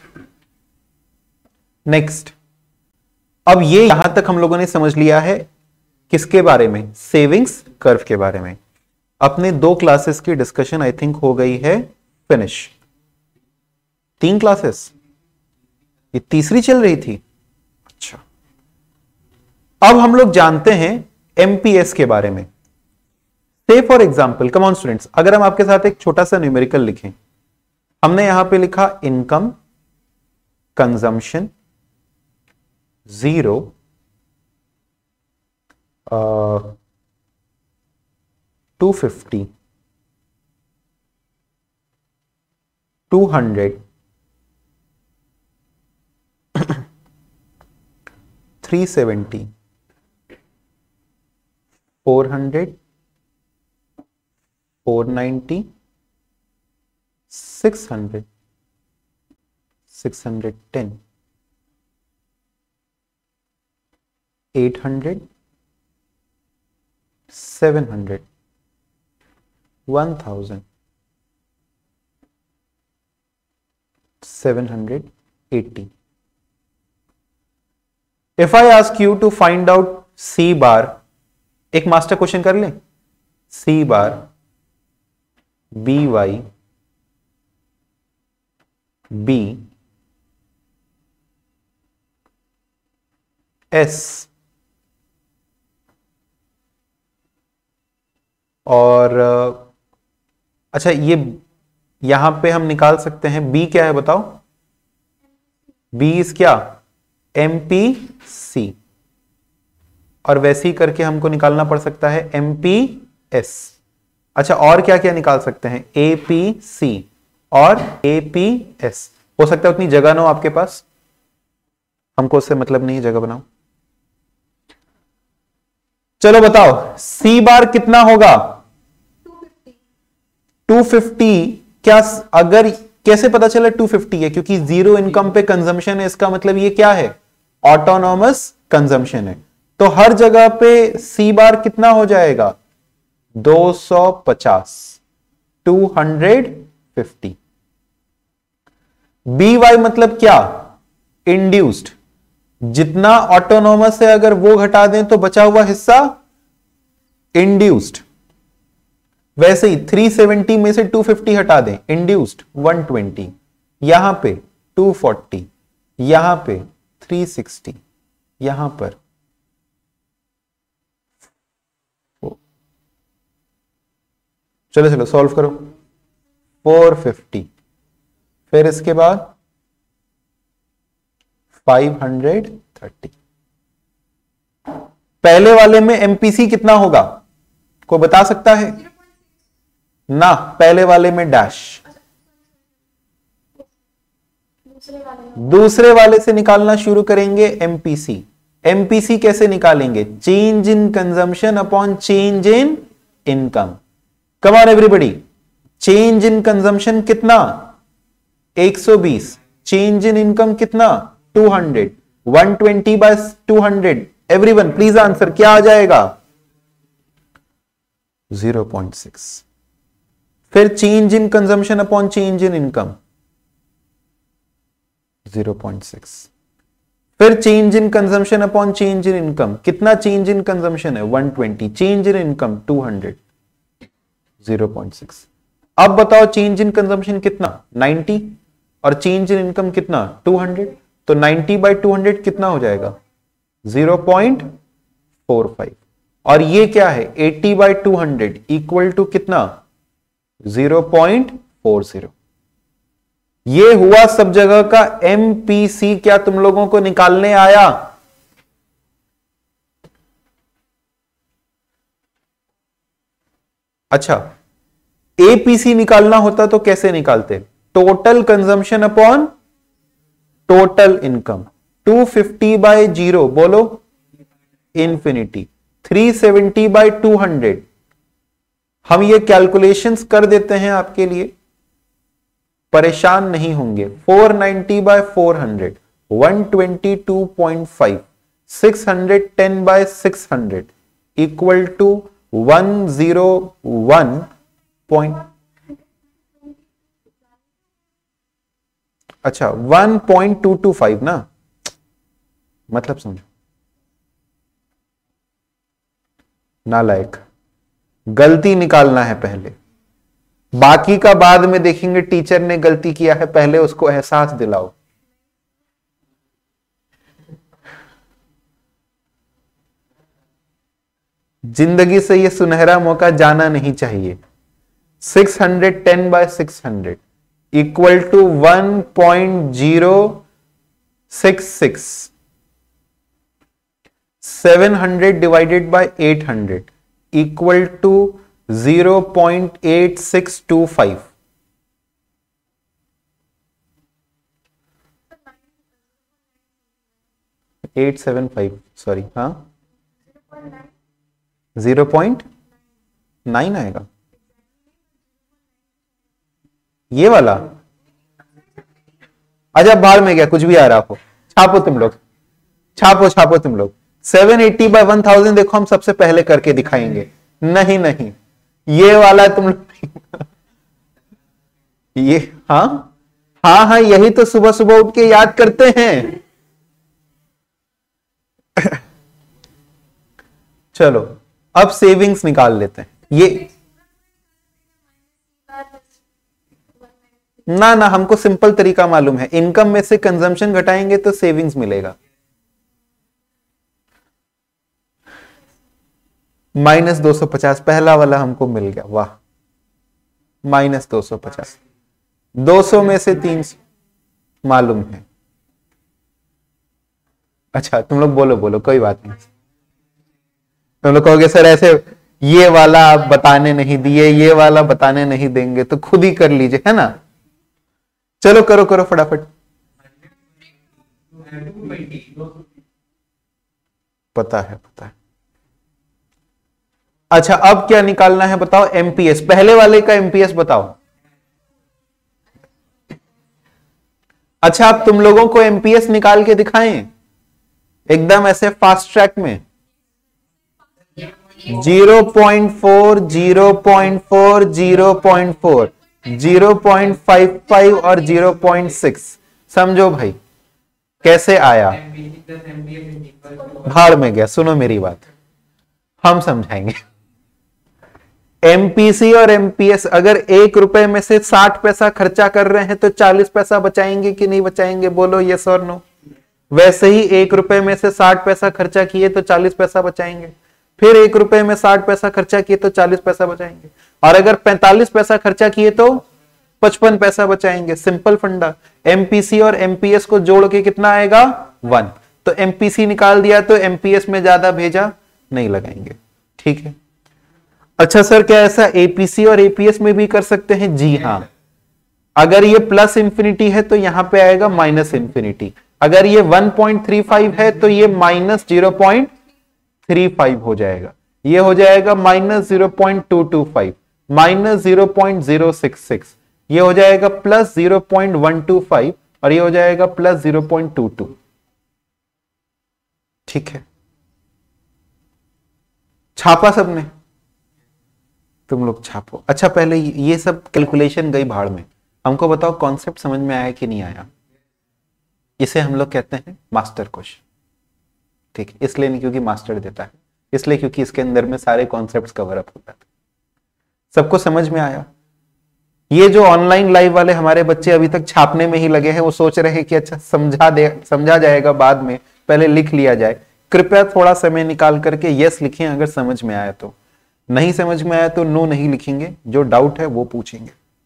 अब ये यहां तक हम लोगों ने समझ लिया है किसके बारे में? सेविंग्स कर्व के बारे में. अपने 2 क्लासेस की डिस्कशन आई थिंक हो गई है फिनिश. 3 क्लासेस, ये तीसरी चल रही थी. अच्छा, अब हम लोग जानते हैं एमपीएस के बारे में. Say for example, come on students, अगर हम आपके साथ एक छोटा सा न्यूमेरिकल लिखें. हमने यहां पे लिखा income, consumption, 0, 250, 200, 370, 400, 490, 600, 610, 800, 700, 1000, 780. If I ask you to find out C bar, एक मास्टर क्वेश्चन कर लें. C bar, BY, B, S और अच्छा, ये यहां पे हम निकाल सकते हैं. B क्या है बताओ? B इज क्या? MPC. और वैसे ही करके हमको निकालना पड़ सकता है MPS. अच्छा, और क्या क्या निकाल सकते हैं? APC और APS. हो सकता है उतनी जगह ना हो आपके पास, हमको उससे मतलब नहीं, जगह बनाओ. चलो बताओ, C बार कितना होगा? 250. क्या अगर कैसे पता चला 250 है? क्योंकि 0 इनकम पे कंजम्पशन है, इसका मतलब ये क्या है? ऑटोनॉमस कंजम्पशन है. तो हर जगह पे C बार कितना हो जाएगा? 250, 250. BY मतलब क्या? इंड्यूस्ड. जितना ऑटोनॉमस है अगर वो घटा दें तो बचा हुआ हिस्सा इंड्यूस्ड. वैसे ही 370 में से 250 हटा दें, इंड्यूस्ड 120, यहां पे 240, यहां पे 360, यहां पर चलो सॉल्व करो. 450, फिर इसके बाद 530. पहले वाले में एमपीसी कितना होगा? कोई बता सकता है? ना, पहले वाले में डैश. दूसरे वाले से निकालना शुरू करेंगे एमपीसी. एमपीसी कैसे निकालेंगे? Change in consumption upon change in income. Come on everybody, change in consumption कितना? 120, चेंज इन इनकम कितना 200, 120 बाय 200, एवरीवन प्लीज आंसर क्या आ जाएगा 0.6। फिर change in consumption upon change in income 0.6। फिर change in consumption upon change in income, कितना change in consumption है 120, change in income 200, 0.6। अब बताओ चेंज इन कंजम्पशन कितना 90 और चेंज इन इनकम कितना 200, तो 90 बाय 200 कितना हो जाएगा 0.45। और ये क्या है 80 बाय 200 इक्वल टू कितना 0.40। ये हुआ सब जगह का एमपीसी। क्या तुम लोगों को निकालने आया? अच्छा, एपीसी निकालना होता तो कैसे निकालते? Total consumption upon total income. 250 by 0 बोलो इंफिनिटी, 370 बाय 200। हम ये कैलकुलेशंस कर देते हैं आपके लिए, परेशान नहीं होंगे। 490 बाय 400 122.5, 610 बाय 600 इक्वल टू 101 अच्छा 1.225 ना, मतलब समझो नालायक। गलती निकालना है पहले, बाकी का बाद में देखेंगे। टीचर ने गलती किया है, पहले उसको एहसास दिलाओ। जिंदगी से ये सुनहरा मौका जाना नहीं चाहिए। 610 by 600 equal to 1.066, 700 divided by 800 equal to 0.8625। Sorry, हाँ 0.9 आएगा ये वाला। अच्छा बाहर में गया, कुछ भी आ रहा हो, छापो तुम लोग, छापो तुम लोग। 780 बाय 1000 देखो हम सबसे पहले करके दिखाएंगे। नहीं नहीं, ये वाला तुम लोग ये हाँ यही तो सुबह सुबह उठ के याद करते हैं। चलो अब सेविंग्स निकाल लेते हैं। ये ना हमको सिंपल तरीका मालूम है। इनकम में से कंजम्पशन घटाएंगे तो सेविंग्स मिलेगा। -250 पहला वाला हमको मिल गया, वाह। -250, 200 में से 300 मालूम है। अच्छा तुम लोग बोलो कोई बात नहीं। तुम लोग कहोगे सर ऐसे ये वाला आप बताने नहीं दिए, ये वाला बताने नहीं देंगे, तो खुद ही कर लीजिए, है ना। चलो करो फटाफट। पता है। अच्छा अब क्या निकालना है बताओ? एमपीएस। पहले वाले का एमपीएस बताओ। अच्छा अब तुम लोगों को एमपीएस निकाल के दिखाएं एकदम ऐसे फास्ट ट्रैक में। 0.4, 0.4, 0.4, 0.55 और 0.6। समझो भाई कैसे आया। भाड़ में गया, सुनो मेरी बात, हम समझाएंगे। एमपीसी और एमपीएस, अगर 1 रुपए में से 60 पैसा खर्चा कर रहे हैं तो 40 पैसा बचाएंगे कि नहीं बचाएंगे? बोलो यस और नो। वैसे ही 1 रुपए में से 60 पैसा खर्चा किए तो 40 पैसा बचाएंगे, फिर 1 रुपए में 60 पैसा खर्चा किए तो 40 पैसा बचाएंगे, और अगर 45 पैसा खर्चा किए तो 55 पैसा बचाएंगे। सिंपल फंडा। एमपीसी और एमपीएस को जोड़ के कितना आएगा 1। तो एमपीसी निकाल दिया तो एमपीएस में ज्यादा भेजा नहीं लगाएंगे, ठीक है। अच्छा सर क्या ऐसा एपीसी और एपीएस में भी कर सकते हैं? जी हाँ। अगर ये प्लस इंफिनिटी है तो यहां पे आएगा माइनस इंफिनिटी। अगर ये 1.35 है तो ये -0.35 हो जाएगा। ये हो जाएगा -0.225, -0.066। ये हो जाएगा प्लस 0.125 और ये हो जाएगा प्लस 0.22। ठीक है, छापा सबने? तुम लोग छापो। अच्छा, पहले ये सब कैलकुलेशन गई भाड़ में, हमको बताओ कॉन्सेप्ट समझ में आया कि नहीं आया? इसे हम लोग कहते हैं मास्टर क्वेश्चन। ठीक है, इसलिए नहीं क्योंकि मास्टर देता है, इसलिए क्योंकि इसके अंदर में सारे कॉन्सेप्ट्स कवर अप होता है। सबको समझ में आया? ये जो ऑनलाइन लाइव वाले हमारे बच्चे अभी तक छापने में ही लगे हैं, वो सोच रहे हैं कि अच्छा समझा जाएगा बाद में, पहले लिख लिया जाए। कृपया थोड़ा समय निकाल करके यस लिखें अगर समझ में आया तो, नहीं समझ में आया तो नो नहीं लिखेंगे, जो डाउट है वो पूछेंगे।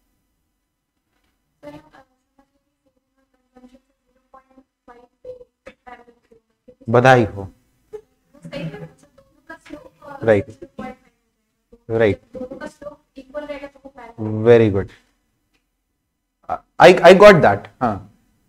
बधाई हो। Right right, very good, I got that. हाँ,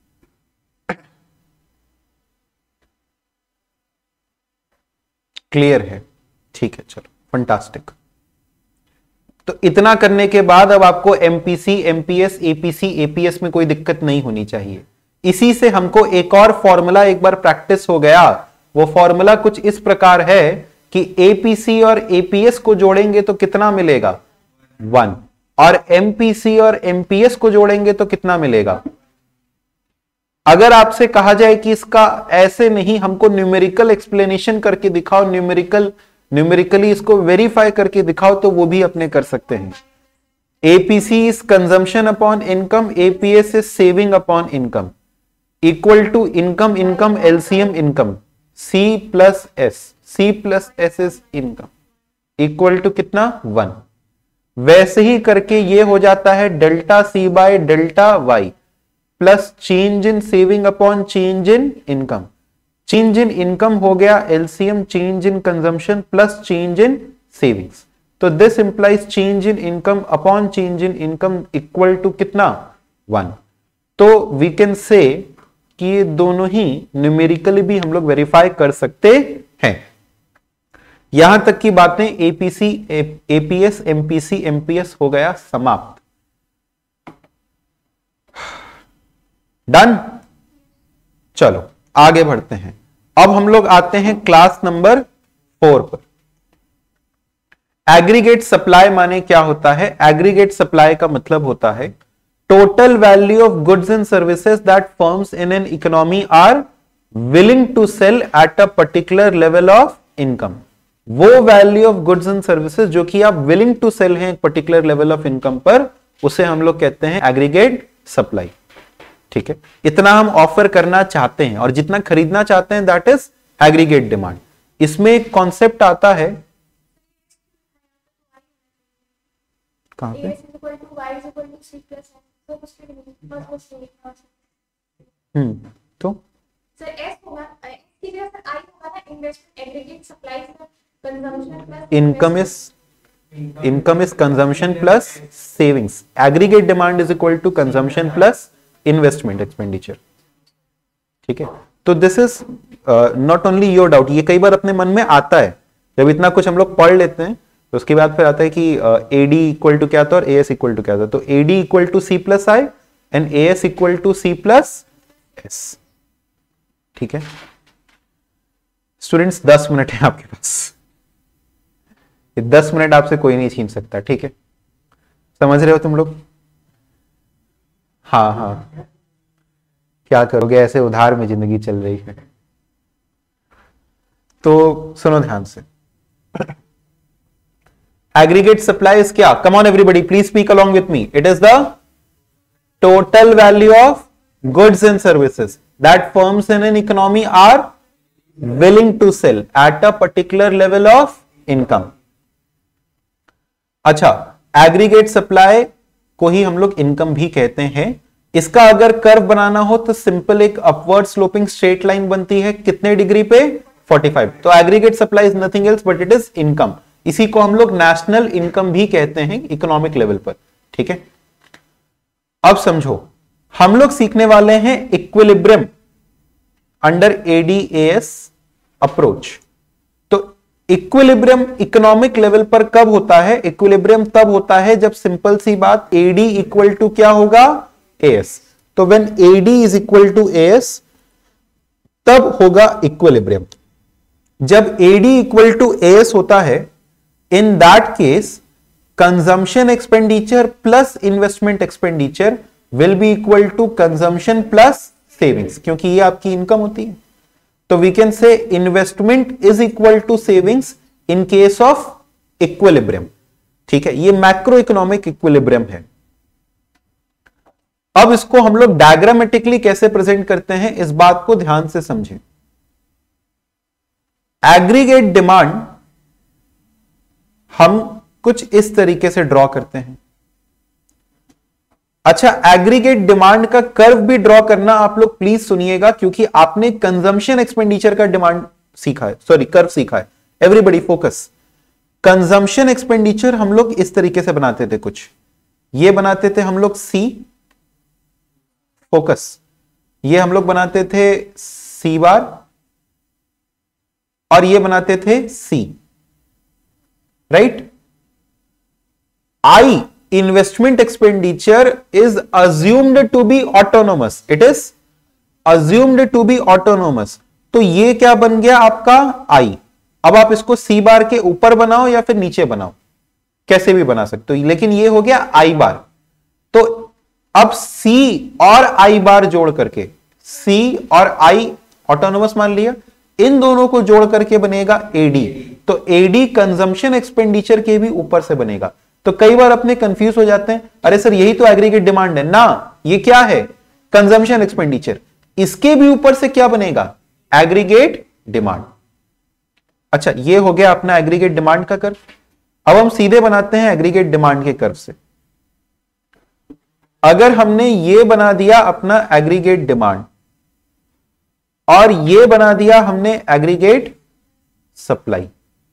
क्लियर है, ठीक है, चलो फंटास्टिक। तो इतना करने के बाद अब आपको एमपीसी, एमपीएस, एपीसी, एपीएस में कोई दिक्कत नहीं होनी चाहिए। इसी से हमको एक और फॉर्मूला एक बार प्रैक्टिस हो गया। वो फॉर्मूला कुछ इस प्रकार है कि एपीसी और एपीएस को जोड़ेंगे तो कितना मिलेगा? 1, और एमपीसी और एमपीएस को जोड़ेंगे तो कितना मिलेगा? अगर आपसे कहा जाए कि इसका ऐसे नहीं, हमको न्यूमेरिकल एक्सप्लेनेशन करके दिखाओ, न्यूमेरिकली इसको वेरीफाई करके दिखाओ, तो वो भी अपने कर सकते हैं। APC is consumption upon income, APS is saving upon income, equal to income income LCM income, C plus S is income, equal to कितना? 1। वैसे ही करके ये हो जाता है delta C by delta Y plus change in saving upon change in income. Change in income हो गया LCM change in consumption plus change in savings. तो this implies change in income upon change in income equal to कितना? 1। तो we can say कि ये दोनों ही numerically भी हम लोग वेरीफाई कर सकते हैं। यहां तक की बातें एपीसी, एपीएस, एमपीसी, एमपीएस हो गया समाप्त। डन। चलो आगे बढ़ते हैं। अब हम लोग आते हैं क्लास नंबर 4 पर। एग्रीगेट सप्लाई माने क्या होता है? एग्रीगेट सप्लाई का मतलब होता है total value of goods and services that firms in an economy are willing to sell at a particular level of income. वो value of goods and services जो कि आप विलिंग टू सेल हैं एक पर्टिकुलर लेवल ऑफ इनकम पर, उसे हम लोग कहते हैं एग्रीगेट सप्लाई। ठीक है, इतना हम ऑफर करना चाहते हैं और जितना खरीदना चाहते हैं दैट इज एग्रीगेट डिमांड। इसमें एक कॉन्सेप्ट आता है, कहां पे? तो income is consumption plus savings. Aggregate demand is equal to consumption plus investment expenditure. ठीक है, तो this is not only your doubt, ये कई बार अपने मन में आता है जब इतना कुछ हम लोग पढ़ लेते हैं, तो उसके बाद फिर आता है कि एडी इक्वल टू क्या था और एएस इक्वल टू क्या था। तो AD equal to C plus I and AS equal to C plus S. ठीक है स्टूडेंट्स, 10 मिनट है आपके पास, ये 10 मिनट आपसे कोई नहीं छीन सकता। ठीक है, समझ रहे हो तुम लोग? हाँ हाँ, क्या करोगे, ऐसे उधार में जिंदगी चल रही है। तो सुनो ध्यान से, एग्रीगेट सप्लाई इज क्या? Come on everybody please speak along with me. It is the total value of goods and services that firms in an economy are willing to sell at a particular level of income. अच्छा, aggregate supply को ही हम लोग income भी कहते हैं। इसका अगर कर्व बनाना हो तो सिंपल एक अपवर्ड स्लोपिंग स्ट्रेट लाइन बनती है, कितने डिग्री पे? 45। तो aggregate supply is nothing else but it is income. इसी को हम लोग नेशनल इनकम भी कहते हैं इकोनॉमिक लेवल पर। ठीक है, अब समझो, हम लोग सीखने वाले हैं इक्विलिब्रियम अंडर एडीएएस अप्रोच। तो इक्विलिब्रियम इकोनॉमिक लेवल पर कब होता है? इक्विलिब्रियम तब होता है जब सिंपल सी बात AD इक्वल टू क्या होगा? AS। तो when AD is equal to AS तब होगा इक्विलिब्रियम। जब AD इक्वल टू AS होता है, in that case consumption expenditure plus investment expenditure will be equal to consumption plus savings, क्योंकि ये आपकी इनकम होती है। तो we can say investment is equal to savings in case of equilibrium. ठीक है, ये मैक्रो इकोनॉमिक इक्विलिब्रियम है। अब इसको हम लोग डायग्रामेटिकली कैसे प्रेजेंट करते हैं, इस बात को ध्यान से समझें। एग्रीगेट डिमांड हम कुछ इस तरीके से ड्रॉ करते हैं। अच्छा, एग्रीगेट डिमांड का कर्व भी ड्रॉ करना आप लोग प्लीज सुनिएगा, क्योंकि आपने कंजम्पशन एक्सपेंडिचर का डिमांड सीखा है, सॉरी कर्व सीखा है। Everybody focus. कंजम्पशन एक्सपेंडिचर हम लोग इस तरीके से बनाते थे, कुछ ये बनाते थे हम लोग सी, फोकस, ये हम लोग बनाते थे सी बार, और ये बनाते थे C, right. I investment expenditure is assumed to be autonomous, it is assumed to be autonomous। तो ये क्या बन गया आपका I। अब आप इसको C बार के ऊपर बनाओ या फिर नीचे बनाओ, कैसे भी बना सकते हो, लेकिन ये हो गया I बार। तो अब C और I बार जोड़ करके, C और I ऑटोनोमस मान लिया, इन दोनों को जोड़ करके बनेगा AD। तो AD कंजम्पशन एक्सपेंडिचर के भी ऊपर से बनेगा। तो कई बार अपने कंफ्यूज हो जाते हैं, अरे सर यही तो एग्रीगेट डिमांड है ना, ये क्या है? Consumption expenditure. इसके भी ऊपर से क्या बनेगा? Aggregate demand. अच्छा, ये हो गया अपना एग्रीगेट डिमांड का कर्व। अब हम सीधे बनाते हैं एग्रीगेट डिमांड के कर्व से। अगर हमने ये बना दिया अपना एग्रीगेट डिमांड और ये बना दिया हमने aggregate supply,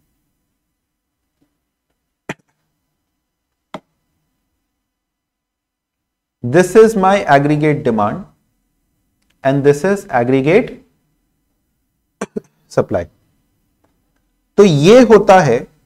this is my aggregate demand and this is aggregate supply। तो ये होता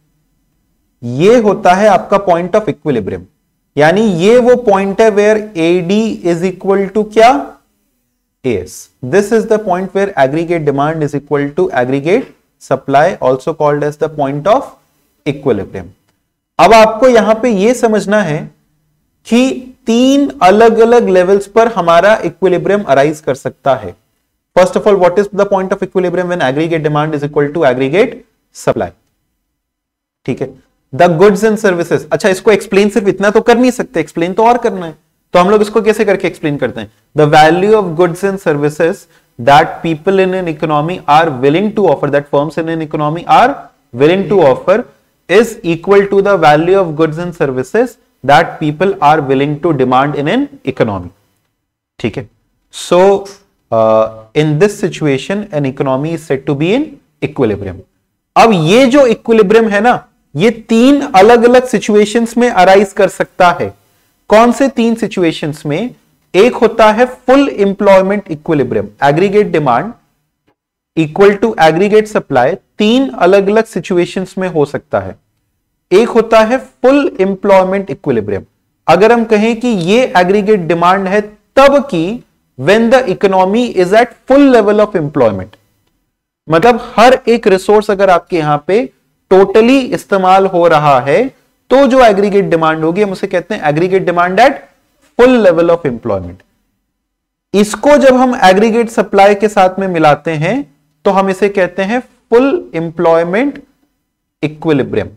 है आपका पॉइंट ऑफ इक्विलिब्रियम, यानी ये वो पॉइंट है where AD is equal to क्या? AS। This is the point where aggregate demand is equal to aggregate supply, also called as the point of equilibrium. अब आपको यहां पे ये समझना है कि तीन अलग अलग लेवल्स पर हमारा इक्विलिब्रियम अराइज कर सकता है। First of all, what is the point of equilibrium when aggregate demand is equal to aggregate supply. ठीक है, द गुड्स एंड सर्विसेज। अच्छा, इसको एक्सप्लेन सिर्फ इतना तो कर नहीं सकते, एक्सप्लेन तो और करना है। तो हम लोग इसको कैसे करके एक्सप्लेन करते हैं? The value of goods and services that people in an economy are willing to offer, that firms in an economy are willing to offer is equal to the value of goods and services that people are willing to demand in an economy। ठीक है, so in this situation an economy is said to be in equilibrium। अब ये जो equilibrium है ना, ये तीन अलग अलग situations में arise कर सकता है। कौन से तीन situations में? एक होता है full employment equilibrium, aggregate demand equal to aggregate supply, तीन अलग अलग situations में हो सकता है। एक होता है फुल एम्प्लॉयमेंट इक्विलिब्रियम। अगर हम कहें कि ये एग्रीगेट डिमांड है तब की when the economy is at full level of employment, मतलब हर एक रिसोर्स अगर आपके यहां पे टोटली इस्तेमाल हो रहा है, तो जो एग्रीगेट डिमांड होगी हम उसे कहते हैं aggregate demand at full level of employment. इसको जब हम एग्रीगेट सप्लाई के साथ में मिलाते हैं तो हम इसे कहते हैं फुल एम्प्लॉयमेंट इक्विलिब्रियम।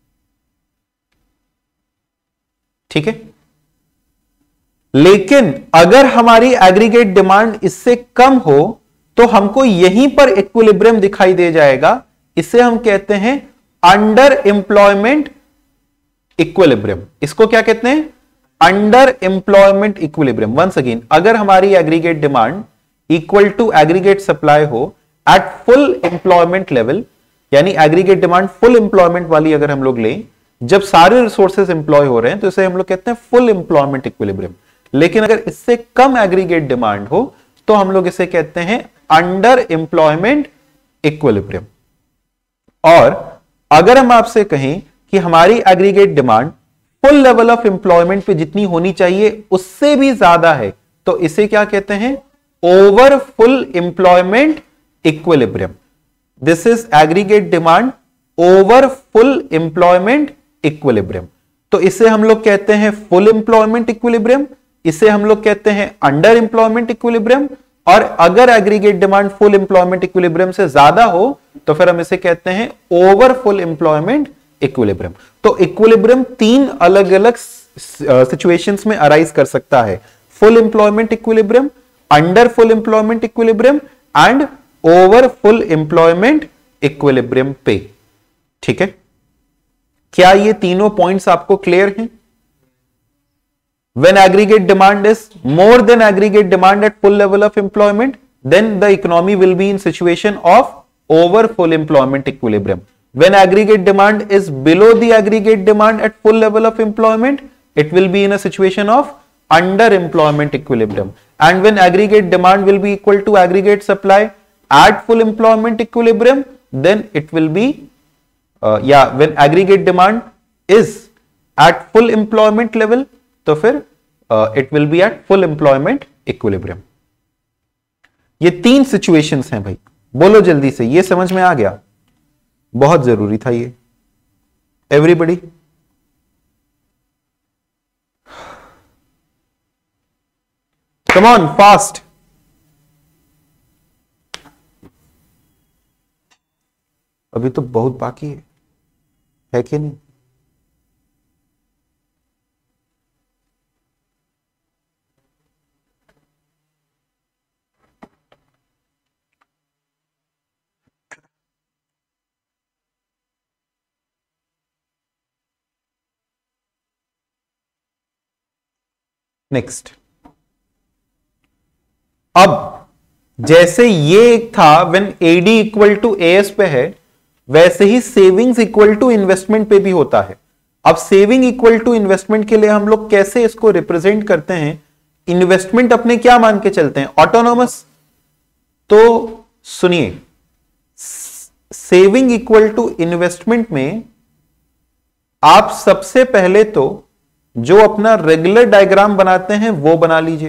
ठीक है, लेकिन अगर हमारी एग्रीगेट डिमांड इससे कम हो तो हमको यहीं पर इक्विलिब्रियम दिखाई दे जाएगा। इसे हम कहते हैं अंडर एम्प्लॉयमेंट इक्विलिब्रियम। इसको क्या कहते हैं? Under employment equilibrium. Once again, अगर हमारी aggregate demand equal to aggregate supply हो एट फुल एम्प्लॉयमेंट लेवल, यानी एग्रीगेट डिमांड फुल एम्प्लॉयमेंट वाली अगर हम लोग लें, जब सारे रिसोर्सेज एम्प्लॉय हो रहे हैं, तो इसे हम लोग कहते हैं फुल एम्प्लॉयमेंट इक्विलिब्रियम। लेकिन अगर इससे कम एग्रीगेट डिमांड हो तो हम लोग इसे कहते हैं अंडर एम्प्लॉयमेंट इक्विलिब्रियम। और अगर हम आपसे कहें कि हमारी aggregate demand full level of employment पे जितनी होनी चाहिए उससे भी ज्यादा है, तो इसे क्या कहते हैं? Over full employment equilibrium. This is aggregate demand over full employment equilibrium. तो इसे हम लोग कहते हैं फुल एम्प्लॉयमेंट इक्विलिब्रियम, इसे हम लोग कहते हैं अंडर एम्प्लॉयमेंट इक्विलिब्रियम, और अगर aggregate demand full employment equilibrium से ज्यादा हो तो फिर हम इसे कहते हैं ओवर फुल एम्प्लॉयमेंट इक्विलिब्रियम। तो इक्विलिब्रियम तीन अलग अलग सिचुएशंस में अराइज कर सकता है: full employment equilibrium, under full employment equilibrium and over full employment equilibrium पे। ठीक है, क्या ये तीनों पॉइंट्स आपको क्लियर हैं? When aggregate demand is more than aggregate demand at full level of employment, then the economy will be in situation of over full employment equilibrium. When aggregate demand is below the aggregate demand at full level of employment, it will be in a situation of under employment equilibrium. And when aggregate demand will be equal to aggregate supply at full employment equilibrium, then it will be when aggregate demand is at full employment level, तो फिर it will be at full employment equilibrium. ये तीन situations हैं भाई, बोलो जल्दी से, ये समझ में आ गया? बहुत जरूरी था ये। Everybody come on fast. अभी तो बहुत बाकी है कि नहीं? नेक्स्ट, अब जैसे ये एक था when AD equal to AS पे है, वैसे ही सेविंग्स इक्वल टू इन्वेस्टमेंट पे भी होता है। अब सेविंग इक्वल टू इन्वेस्टमेंट के लिए हम लोग कैसे इसको रिप्रेजेंट करते हैं? इन्वेस्टमेंट अपने क्या मान के चलते हैं? ऑटोनॉमस। तो सुनिए, सेविंग इक्वल टू इन्वेस्टमेंट में आप सबसे पहले तो जो अपना रेगुलर डायग्राम बनाते हैं वो बना लीजिए।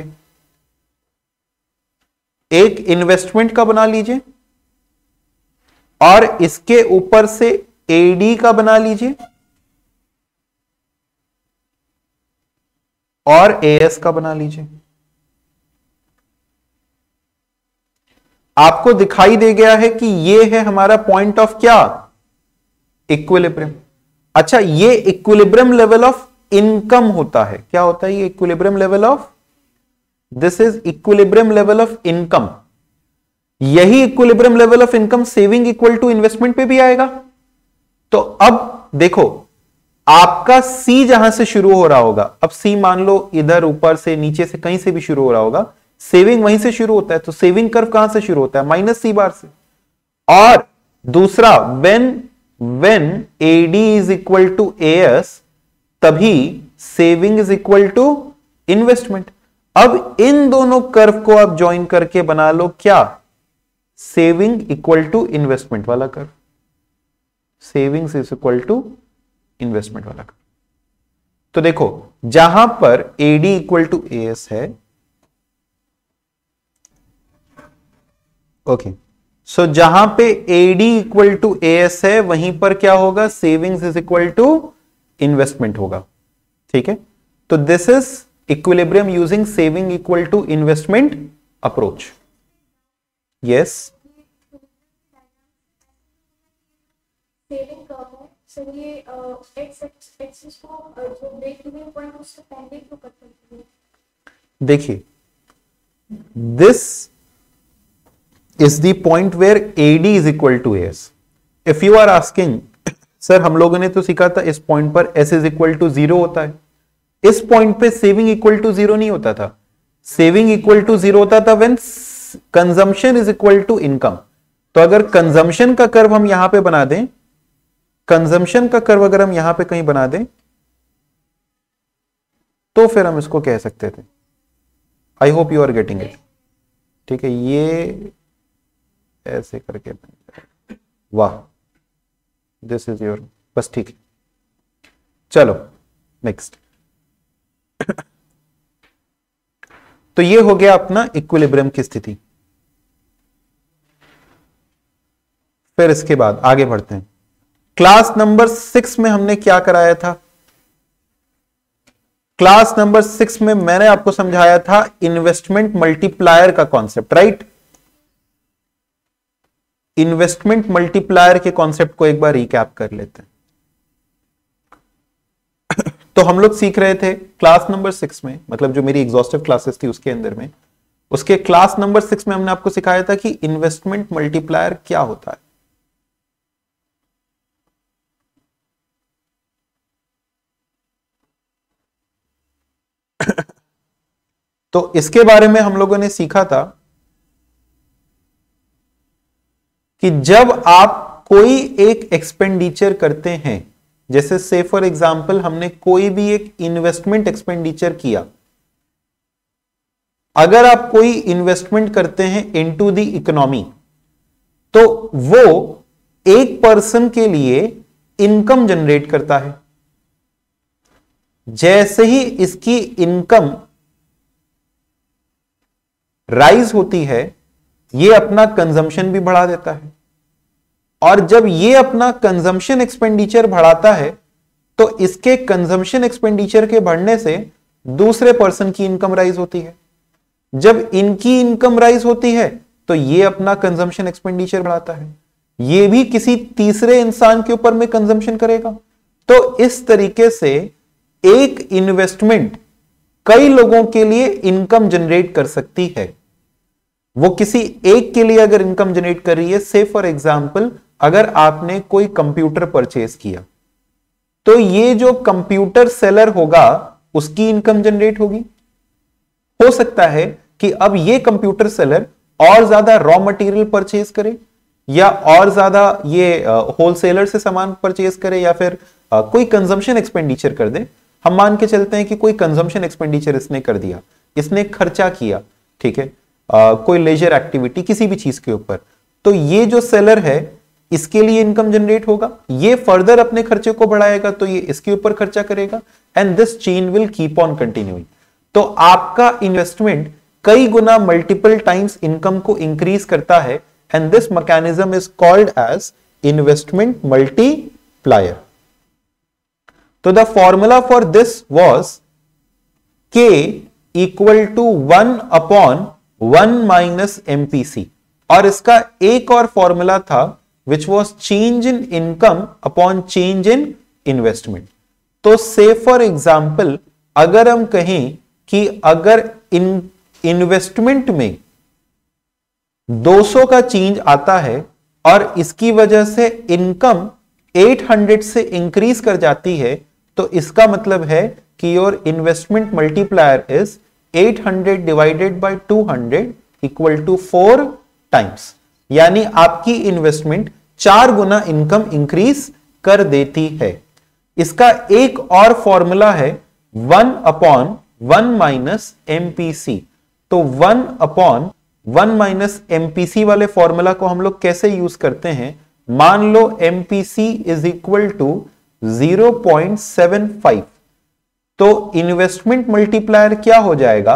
एक इन्वेस्टमेंट का बना लीजिए और इसके ऊपर से एडी का बना लीजिए और एएस का बना लीजिए। आपको दिखाई दे गया है कि ये है हमारा पॉइंट ऑफ क्या? इक्विलिब्रियम। अच्छा, ये इक्विलिब्रियम लेवल ऑफ इनकम होता है। क्या होता है ये equilibrium level of? This is equilibrium level of income. यही equilibrium level of income saving equal to investment पे भी आएगा। तो अब देखो, आपका सी जहां से शुरू हो रहा होगा, अब सी मान लो इधर ऊपर से नीचे से कहीं से भी शुरू हो रहा होगा, सेविंग वहीं से शुरू होता है। तो सेविंग कर्व कहां से शुरू होता है? माइनस सी बार से। और दूसरा, when AD is equal to AS, तभी saving is equal to investment. अब इन दोनों कर्व को आप ज्वाइन करके बना लो क्या? सेविंग इक्वल टू इन्वेस्टमेंट वाला curve. Savings is equal to investment वाला कर्व। तो देखो, जहां पर एडी इक्वल टू एएस है, ओके, सो जहां पे एडी इक्वल टू एएस है वहीं पर क्या होगा? Savings is equal to investment होगा। ठीक है, तो this is equilibrium using saving equal to investment approach. Yes, saving curve है सर, ये एक्स एक्सिस को जो ब्रेक इवन पॉइंट उससे पहले तो कर सकते हैं। देखिए, this is the point where AD is equal to S. If you are asking sir, हम लोगों ने तो सीखा था इस पॉइंट पर एस इज इक्वल टू 0 होता है, इस पॉइंट पे सेविंग इक्वल टू 0 नहीं होता था। सेविंग इक्वल टू 0 होता था when consumption is equal to income. तो अगर कंजम्पशन का कर्व हम यहां पे बना दें, कंजम्पशन का कर्व अगर हम यहां पे कहीं बना दें, तो फिर हम इसको कह सकते थे। I hope you are getting it. ठीक है, ये ऐसे करके, वाह, दिस इज योर, बस ठीक है। चलो नेक्स्ट। तो ये हो गया अपना इक्विलिब्रियम की स्थिति। फिर इसके बाद आगे बढ़ते हैं। क्लास नंबर 6 में हमने क्या कराया था? क्लास नंबर 6 में मैंने आपको समझाया था इन्वेस्टमेंट मल्टीप्लायर का कॉन्सेप्ट, राइट? इन्वेस्टमेंट मल्टीप्लायर के कॉन्सेप्ट को एक बार रिकैप कर लेते हैं। तो हम लोग सीख रहे थे क्लास नंबर 6 में, मतलब जो मेरी एग्जॉस्टिव क्लासेस थी उसके अंदर में, उसके क्लास नंबर 6 में हमने आपको सिखाया था कि इन्वेस्टमेंट मल्टीप्लायर क्या होता है। तो इसके बारे में हम लोगों ने सीखा था कि जब आप कोई एक एक्सपेंडिचर करते हैं, जैसे से फॉर एग्जांपल हमने कोई भी एक इन्वेस्टमेंट एक्सपेंडिचर किया, अगर आप कोई इन्वेस्टमेंट करते हैं इनटू द इकोनॉमी, तो वो एक पर्सन के लिए इनकम जनरेट करता है। जैसे ही इसकी इनकम राइज होती है, ये अपना कंजम्पशन भी बढ़ा देता है, और जब ये अपना कंजम्पशन एक्सपेंडिचर बढ़ाता है तो इसके कंजम्पशन एक्सपेंडिचर के बढ़ने से दूसरे पर्सन की इनकम राइज होती है। जब इनकी इनकम राइज होती है तो ये अपना कंजम्पशन एक्सपेंडिचर बढ़ाता है, ये भी किसी तीसरे इंसान के ऊपर में कंजम्पशन करेगा। तो इस तरीके से एक इन्वेस्टमेंट कई लोगों के लिए इनकम जनरेट कर सकती है। वो किसी एक के लिए अगर इनकम जनरेट कर रही है, से फॉर एग्जाम्पल अगर आपने कोई कंप्यूटर परचेज किया, तो ये जो कंप्यूटर सेलर होगा उसकी इनकम जनरेट होगी। हो सकता है कि अब ये कंप्यूटर सेलर और ज्यादा रॉ मटेरियल परचेज करे, या और ज्यादा ये होलसेलर से सामान परचेज करे, या फिर कोई कंजम्पशन एक्सपेंडिचर कर दे। हम मान के चलते हैं कि कोई कंजम्पशन एक्सपेंडिचर इसने कर दिया, इसने खर्चा किया, ठीक है, कोई लेजर एक्टिविटी किसी भी चीज के ऊपर, तो ये जो सेलर है इसके लिए इनकम जनरेट होगा, ये फर्दर अपने खर्चे को बढ़ाएगा तो ये इसके ऊपर खर्चा करेगा, and this chain will keep on continuing. तो आपका इन्वेस्टमेंट कई गुना मल्टीपल टाइम्स इनकम को इंक्रीज करता है, and this mechanism is called as investment multiplier. तो the formula for this was K equal to 1/1 minus MPC, और इसका एक और फॉर्मूला था which was change in income upon change in investment. तो से फॉर एग्जाम्पल अगर हम कहें कि अगर इन्वेस्टमेंट में 200 का चेंज आता है और इसकी वजह से इनकम 800 से इंक्रीज कर जाती है, तो इसका मतलब है कि your investment multiplier is 800 divided by 200 equal to 4 times, यानी आपकी इन्वेस्टमेंट 4 गुना इनकम इंक्रीज कर देती है। इसका एक और फॉर्मूला है 1/1 माइनस MPC। तो 1/1 माइनस MPC वाले फॉर्मूला को हम लोग कैसे यूज करते हैं? मान लो MPC इज इक्वल टू 0.75, तो इन्वेस्टमेंट मल्टीप्लायर क्या हो जाएगा?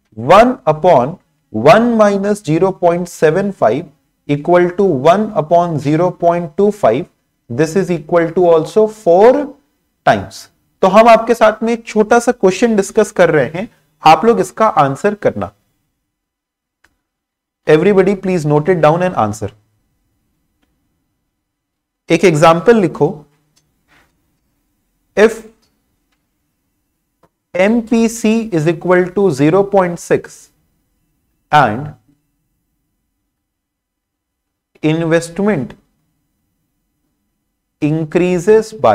1/1 minus 0.75 equal to 1/0.25, this is equal to also 4 times. तो हम आपके साथ में एक छोटा सा क्वेश्चन डिस्कस कर रहे हैं, आप लोग इसका आंसर करना। Everybody please note it down and answer. एक एग्जाम्पल लिखो, if MPC is equal to 0.6 and investment increases by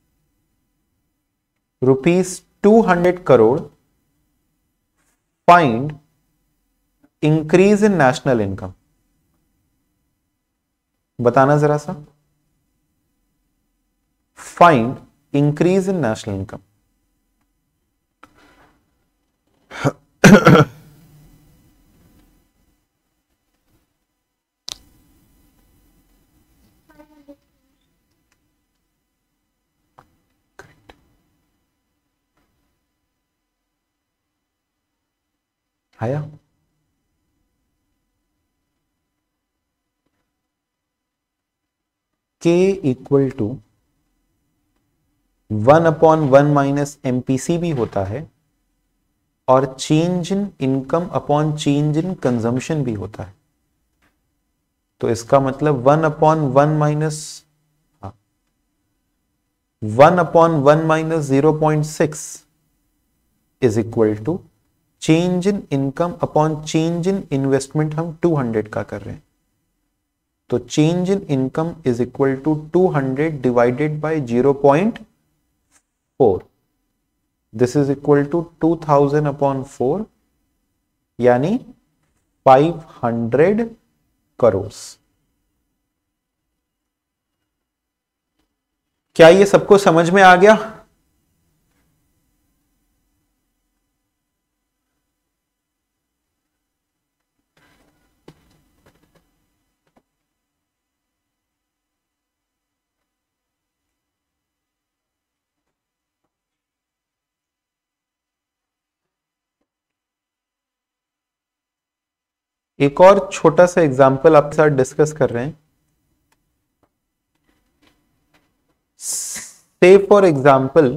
rupees 200 crore, find increase in national income। बताना जरा सा, find increase in national income। आया? K equal to 1/1 minus MPC भी होता है और change in income upon change in consumption भी होता है। तो इसका मतलब 1/1 minus 1/1 minus 0.6 is equal to change in income upon change in investment. हम 200 का कर रहे हैं, तो change in income is equal to 200 divided by 0.4। This is equal to 2000 upon 4, यानी 500 करोड़। क्या ये सबको समझ में आ गया? एक और छोटा सा एग्जांपल आपके साथ डिस्कस कर रहे हैं। से फॉर एग्जांपल,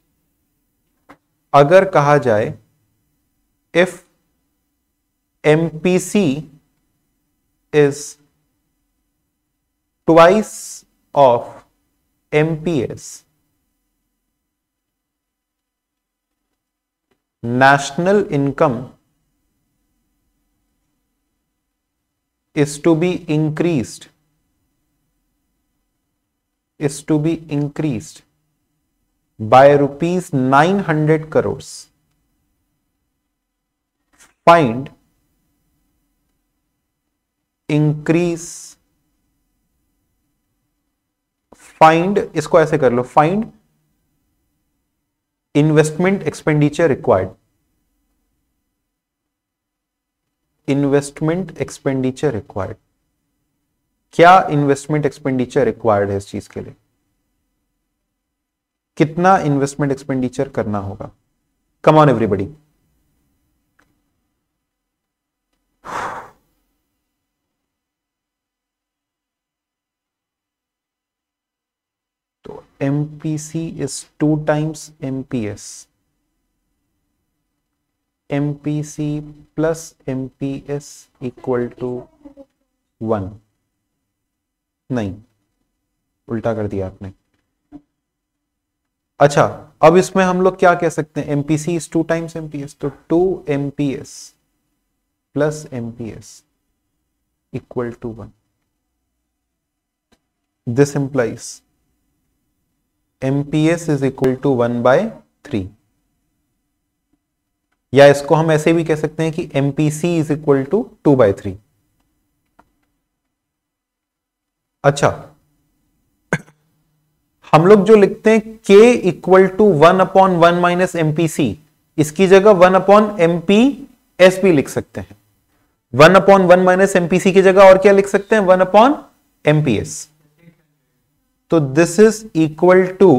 अगर कहा जाए if MPC is twice of MPS, national income is to be increased by rupees 900 crores. Find इसको ऐसे कर लो, find investment expenditure required. Investment expenditure required, क्या इन्वेस्टमेंट एक्सपेंडिचर रिक्वायर्ड है इस चीज के लिए? कितना इन्वेस्टमेंट एक्सपेंडिचर करना होगा? Come on everybody. तो MPC is 2 times MPS, MPC plus MPS equal to 1। नहीं, उल्टा कर दिया आपने। अच्छा, अब इसमें हम लोग क्या कह सकते हैं? एमपीसी इज 2 टाइम्स एमपीएस, तो 2 MPS plus MPS equal to 1। This implies MPS is equal to 1/3, या इसको हम ऐसे भी कह सकते हैं कि एमपीसी इज इक्वल टू 2/3। अच्छा, हम लोग जो लिखते हैं k equal to 1/1 minus MPC, इसकी जगह 1/MP(s) भी लिख सकते हैं। 1/1 माइनस एमपीसी की जगह और क्या लिख सकते हैं? 1/MPS। तो this is equal to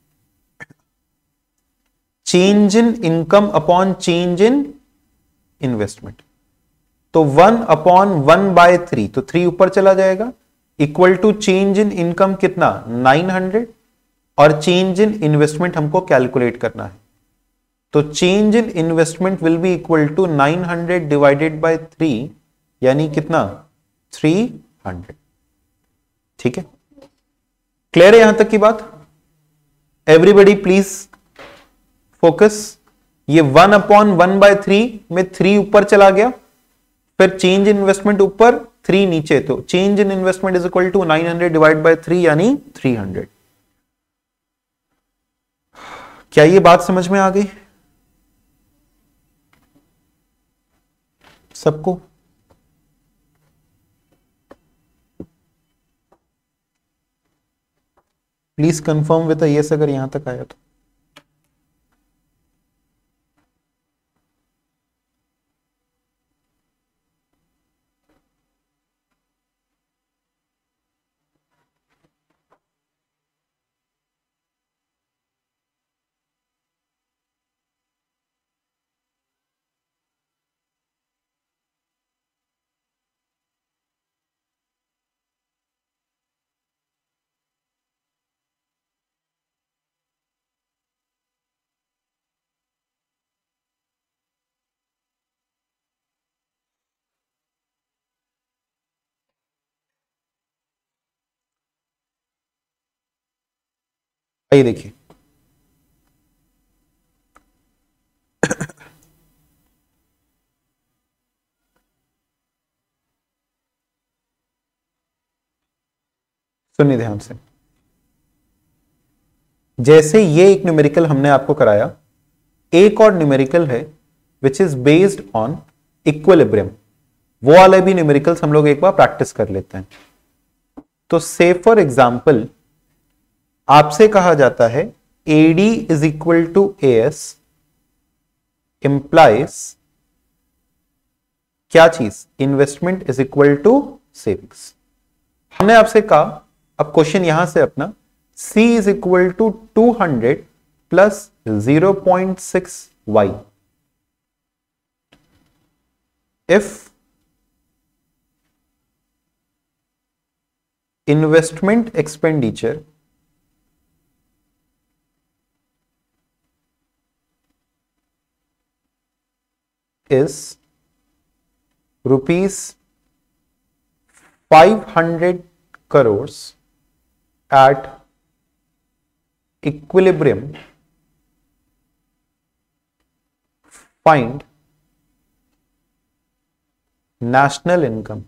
change in income upon change in investment. तो 1/1/3, तो 3 ऊपर चला जाएगा, equal to change in income कितना? 900, और चेंज इन इन्वेस्टमेंट हमको कैलकुलेट करना है। तो change in investment will be equal to 900 divided by 3, यानी कितना? 300। ठीक है, क्लियर है यहां तक की बात? Everybody please focus. ये 1/1/3 में 3 ऊपर चला गया, फिर चेंज इन इन्वेस्टमेंट ऊपर, 3 नीचे, तो change in investment is equal to 900 divide by 3, यानी 300। क्या ये बात समझ में आ गई सबको? प्लीज कंफर्म विद यस अगर यहां तक आया तो। आइए देखिए, सुनिए ध्यान से। जैसे ये एक न्यूमेरिकल हमने आपको कराया, एक और न्यूमेरिकल है which is based on equilibrium, वो वाले भी न्यूमेरिकल्स हम लोग एक बार प्रैक्टिस कर लेते हैं। तो से फॉर एग्जाम्पल आपसे कहा जाता है AD is equal to AS implies क्या चीज, investment is equal to savings. हमने आपसे कहा, अब क्वेश्चन यहां से अपना C is equal to 200 plus 0.6y। If investment expenditure is rupees 500 crores at equilibrium, find national income।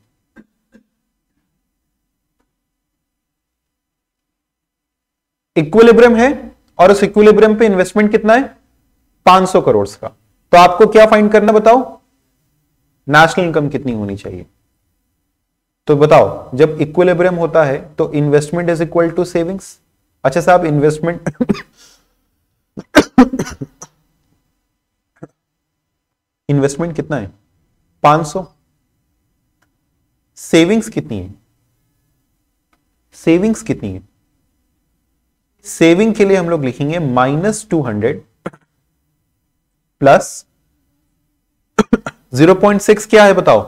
Equilibrium है और उस इक्विलिब्रियम पे इन्वेस्टमेंट कितना है, 500 करोड़ का। तो आपको क्या फाइंड करना, बताओ नेशनल इनकम कितनी होनी चाहिए। तो बताओ, जब इक्विलिब्रियम होता है तो investment is equal to savings. अच्छा साहब, इन्वेस्टमेंट इन्वेस्टमेंट कितना है, 500। सेविंग्स कितनी है, सेविंग्स कितनी है, सेविंग के लिए हम लोग लिखेंगे -200 प्लस 0.6 क्या है बताओ,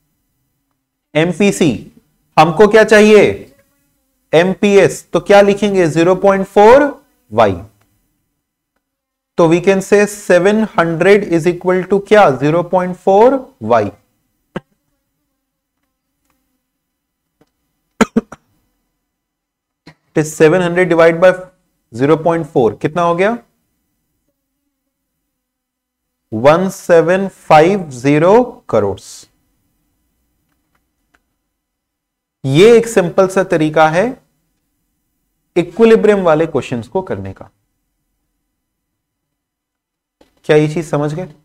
MPC। हमको क्या चाहिए, MPS, तो क्या लिखेंगे 0.4y। तो वी कैन से 700 इज इक्वल टू क्या, 0.4y। It is 700 divide by 0.4 कितना हो गया, 1750 करोड़। ये एक सिंपल सा तरीका है इक्विलिब्रियम वाले क्वेश्चंस को करने का। क्या ये चीज समझ गए?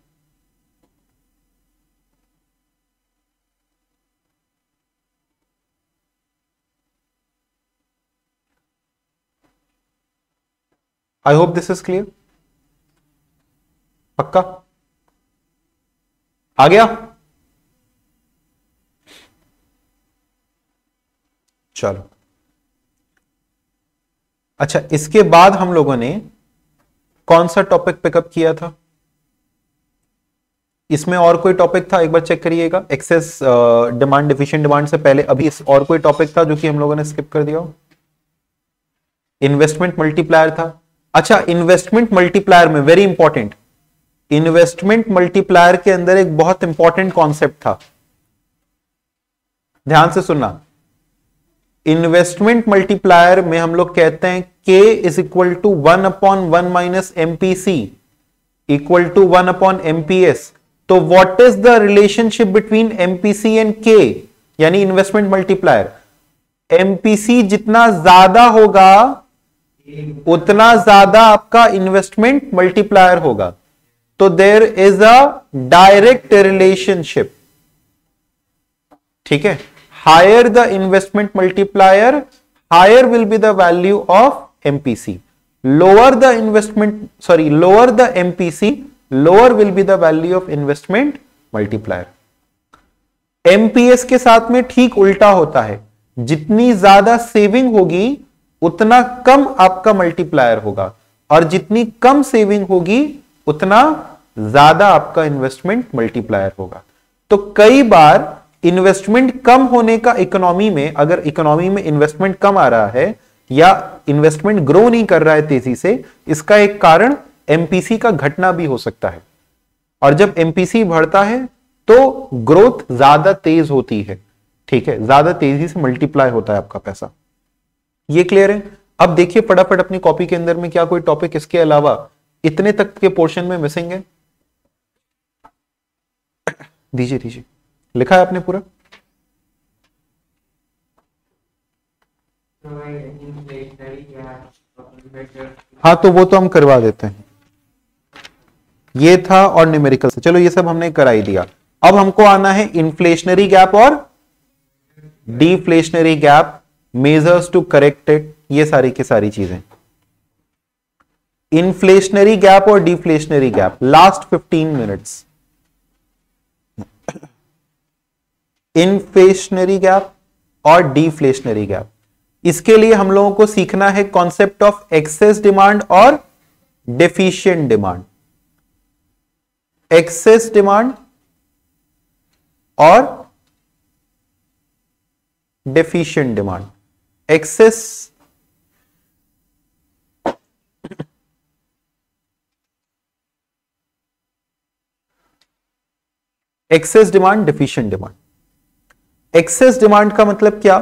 I hope this is clear. पक्का आ गया? चलो अच्छा, इसके बाद हम लोगों ने कौन सा टॉपिक पिकअप किया था? इसमें और कोई टॉपिक था, एक बार चेक करिएगा। एक्सेस डिमांड, एफिशिएंट डिमांड से पहले अभी इस और कोई टॉपिक था जो कि हम लोगों ने स्किप कर दिया हो? इन्वेस्टमेंट मल्टीप्लायर था। अच्छा, इन्वेस्टमेंट मल्टीप्लायर में वेरी इंपॉर्टेंट, इन्वेस्टमेंट मल्टीप्लायर के अंदर एक बहुत इंपॉर्टेंट कॉन्सेप्ट था, ध्यान से सुनना। इन्वेस्टमेंट मल्टीप्लायर में हम लोग कहते हैं K is equal to 1/1 minus MPC equal to 1/MPS। तो what is the relationship between MPC and K, यानी इन्वेस्टमेंट मल्टीप्लायर। MPC जितना ज्यादा होगा उतना ज्यादा आपका इन्वेस्टमेंट मल्टीप्लायर होगा। तो there is a direct relationship, ठीक है। Higher the investment multiplier, higher will be the value of MPC। Lower the lower the MPC, lower will be the value of investment multiplier. MPS के साथ में ठीक उल्टा होता है, जितनी ज्यादा सेविंग होगी उतना कम आपका मल्टीप्लायर होगा, और जितनी कम सेविंग होगी उतना ज्यादा आपका इन्वेस्टमेंट मल्टीप्लायर होगा। तो कई बार इन्वेस्टमेंट कम होने का इकोनॉमी में, अगर इकोनॉमी में इन्वेस्टमेंट कम आ रहा है या इन्वेस्टमेंट ग्रो नहीं कर रहा है तेजी से, इसका एक कारण MPC का घटना भी हो सकता है। और जब MPC बढ़ता है तो ग्रोथ ज्यादा तेज होती है, ठीक है, ज्यादा तेजी से मल्टीप्लाई होता है आपका पैसा। ये क्लियर है? अब देखिए फटाफट अपनी कॉपी के अंदर में क्या कोई टॉपिक इसके अलावा इतने तक के पोर्शन में मिसिंग है? दीजिए, लिखा है आपने पूरा? हाँ तो वो तो हम करवा देते हैं, ये था और न्यूमेरिकल से, चलो ये सब हमने करा ही दिया। अब हमको आना है इन्फ्लेशनरी गैप और deflationary gap, measures to correct it, ये सारी की सारी चीजें। इन्फ्लेशनरी गैप और deflationary gap, last 15 minutes. Inflationary gap और डिफ्लेशनरी गैप, इसके लिए हम लोगों को सीखना है कॉन्सेप्ट ऑफ एक्सेस डिमांड और डेफिशिएंट डिमांड। एक्सेस डिमांड और deficient demand. Excess demand, deficient demand. Excess demand का मतलब क्या?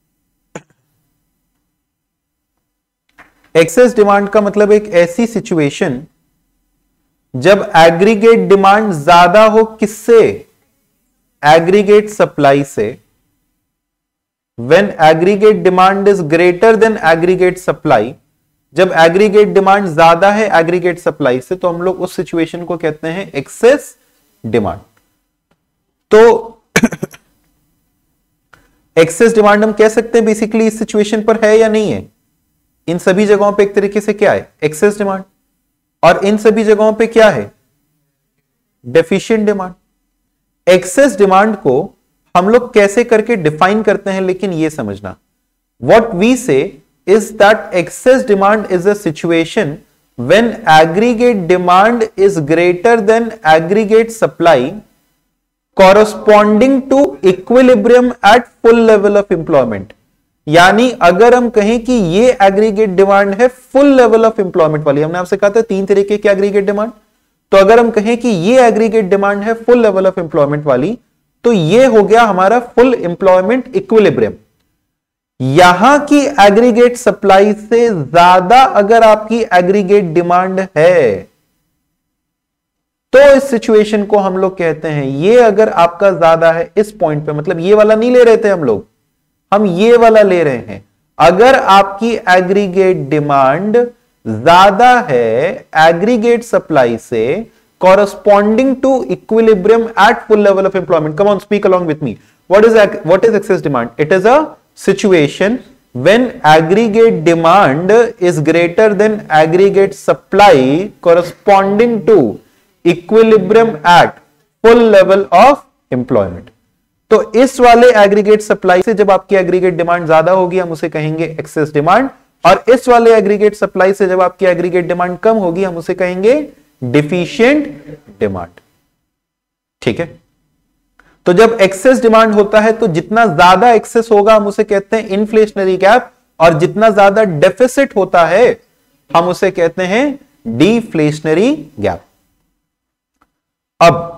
एक्सेस डिमांड का मतलब एक ऐसी सिचुएशन जब एग्रीगेट डिमांड ज्यादा हो, किससे? एग्रीगेट सप्लाई से। When aggregate demand is greater than aggregate supply, जब एग्रीगेट डिमांड ज्यादा है एग्रीगेट सप्लाई से, तो हम लोग उस सिचुएशन को कहते हैं एक्सेस डिमांड। तो एक्सेस डिमांड हम कह सकते हैं बेसिकली इस सिचुएशन पर है या नहीं है? इन सभी जगहों पे एक तरीके से क्या है? Excess demand. और इन सभी जगहों पे क्या है? Deficient demand. एक्सेस डिमांड को हम लोग कैसे करके डिफाइन करते हैं, लेकिन ये समझना, what we say is that excess demand is a situation when aggregate demand is greater than aggregate supply corresponding to equilibrium at full level of employment. यानी अगर हम कहें कि ये एग्रीगेट डिमांड है फुल लेवल ऑफ एम्प्लॉयमेंट वाली, हमने आपसे कहा था 3 तरीके की एग्रीगेट डिमांड, तो अगर हम कहें कि ये एग्रीगेट डिमांड है फुल लेवल ऑफ एम्प्लॉयमेंट वाली, तो ये हो गया हमारा फुल एम्प्लॉयमेंट इक्विलिब्रियम। यहां की एग्रीगेट सप्लाई से ज्यादा अगर आपकी एग्रीगेट डिमांड है, तो इस सिचुएशन को हम लोग कहते हैं, ये अगर आपका ज्यादा है इस पॉइंट पे, मतलब ये वाला नहीं ले रहे थे हम ये वाला ले रहे हैं, अगर आपकी एग्रीगेट डिमांड ज्यादा है एग्रीगेट सप्लाई से corresponding to equilibrium at full level of employment. Come on, speak along with me. What is excess demand? It is a situation when aggregate demand is greater than aggregate supply corresponding to equilibrium at full level of employment. तो इस वाले aggregate supply से जब आपकी aggregate demand ज्यादा होगी हम उसे कहेंगे एक्सेस डिमांड, और इस वाले एग्रीगेट सप्लाई से जब आपकी एग्रीगेट डिमांड कम होगी हम उसे कहेंगे डिफिशिएंट डिमांड. ठीक है, तो जब एक्सेस डिमांड होता है तो जितना ज्यादा एक्सेस होगा हम उसे कहते हैं इन्फ्लेशनरी गैप, और जितना ज्यादा डेफिसिट होता है हम उसे कहते हैं डिफ्लेशनरी गैप. अब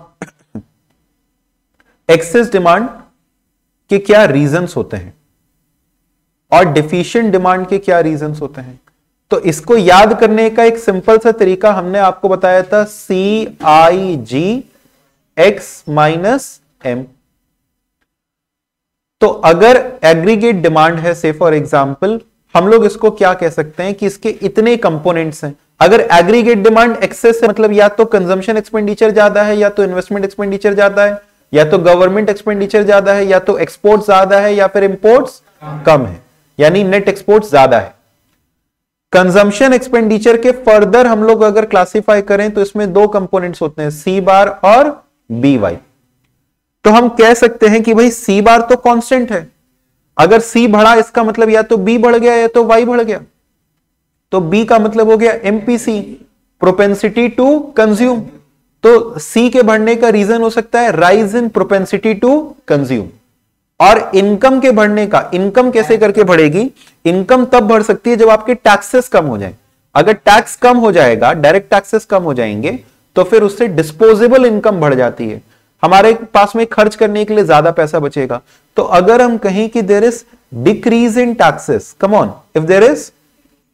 एक्सेस डिमांड के क्या रीजंस होते हैं और डिफिशिएंट डिमांड के क्या रीजंस होते हैं, तो इसको याद करने का एक सिंपल सा तरीका हमने आपको बताया था, CIG X माइनस M. तो अगर एग्रीगेट डिमांड है, से फॉर एग्जांपल हम लोग इसको क्या कह सकते हैं कि इसके इतने कंपोनेंट्स हैं. अगर एग्रीगेट डिमांड एक्सेस है मतलब या तो कंजम्पशन एक्सपेंडिचर ज्यादा है, या तो इन्वेस्टमेंट एक्सपेंडिचर ज्यादा है, या तो गवर्नमेंट एक्सपेंडिचर ज्यादा है, या तो एक्सपोर्ट ज्यादा है, या फिर इंपोर्ट्स कम है, यानी नेट एक्सपोर्ट ज्यादा है. कंजम्पशन एक्सपेंडिचर के फर्दर हम लोग अगर क्लासिफाई करें तो इसमें दो कंपोनेंट्स होते हैं, C बार और BY. तो हम कह सकते हैं कि भाई C बार तो कांस्टेंट है, अगर C बढ़ा इसका मतलब या तो B बढ़ गया या तो Y बढ़ गया, तो B का मतलब हो गया MPC, प्रोपेंसिटी टू कंज्यूम. तो C के बढ़ने का रीजन हो सकता है rise in propensity to consume. और इनकम के बढ़ने का, इनकम कैसे करके बढ़ेगी, इनकम तब बढ़ सकती है जब आपके टैक्सेस कम हो जाए. अगर टैक्स कम हो जाएगा, डायरेक्ट टैक्सेस कम हो जाएंगे, तो फिर उससे डिस्पोजेबल इनकम बढ़ जाती है, हमारे पास में खर्च करने के लिए ज्यादा पैसा बचेगा. तो अगर हम कहें कि there is decrease in taxes, come on, if there is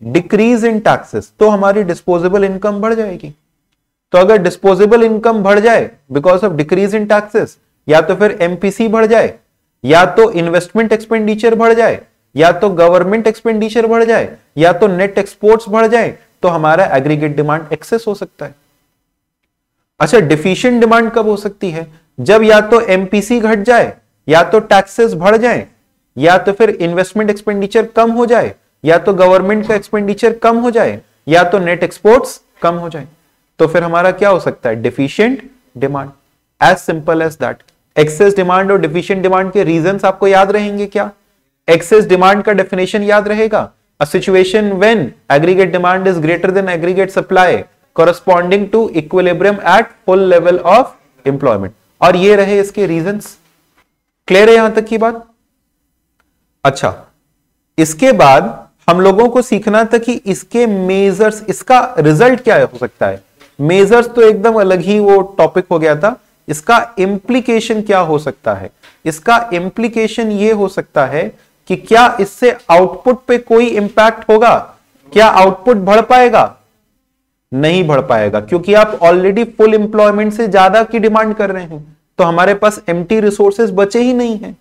decrease in taxes, तो हमारी डिस्पोजेबल इनकम बढ़ जाएगी। तो अगर डिस्पोजेबल इनकम बढ़ जाए because of decrease in taxes, या तो फिर एमपीसी बढ़ जाए, या तो इन्वेस्टमेंट एक्सपेंडिचर बढ़ जाए, या तो गवर्नमेंट एक्सपेंडिचर बढ़ जाए, या तो नेट एक्सपोर्ट्स बढ़ जाए, तो हमारा एग्रीगेट डिमांड एक्सेस हो सकता है। अच्छा, डिफिशिएंट डिमांड कब हो सकती है? जब या तो एमपीसी घट जाए, या तो टैक्सेस बढ़ जाए, या तो फिर इन्वेस्टमेंट एक्सपेंडिचर कम हो जाए, या तो गवर्नमेंट का एक्सपेंडिचर कम हो जाए, या तो नेट एक्सपोर्ट्स कम हो जाए, तो फिर हमारा क्या हो सकता है? Deficient demand. As simple as that. Excess demand और डिफिशिएंट डिमांड के रीजंस आपको याद रहेंगे क्या? एक्सेस डिमांड का डेफिनेशन याद रहेगा, a situation when aggregate demand is greater than aggregate supply corresponding to equilibrium at full level of employment। और ये रहे इसके रीजंस। क्लियर है यहां तक की बात? अच्छा, इसके बाद हम लोगों को सीखना था कि इसके मेजर्स, इसका रिजल्ट क्या हो सकता है। मेजर्स तो एकदम अलग ही वो टॉपिक हो गया था, इसका इंप्लीकेशन क्या हो सकता है? इसका इंप्लीकेशन ये हो सकता है कि क्या इससे आउटपुट पे कोई इंपैक्ट होगा? क्या आउटपुट बढ़ पाएगा? नहीं बढ़ पाएगा, क्योंकि आप ऑलरेडी फुल एम्प्लॉयमेंट से ज्यादा की डिमांड कर रहे हैं, तो हमारे पास एम्प्टी रिसोर्सेज बचे ही नहीं है।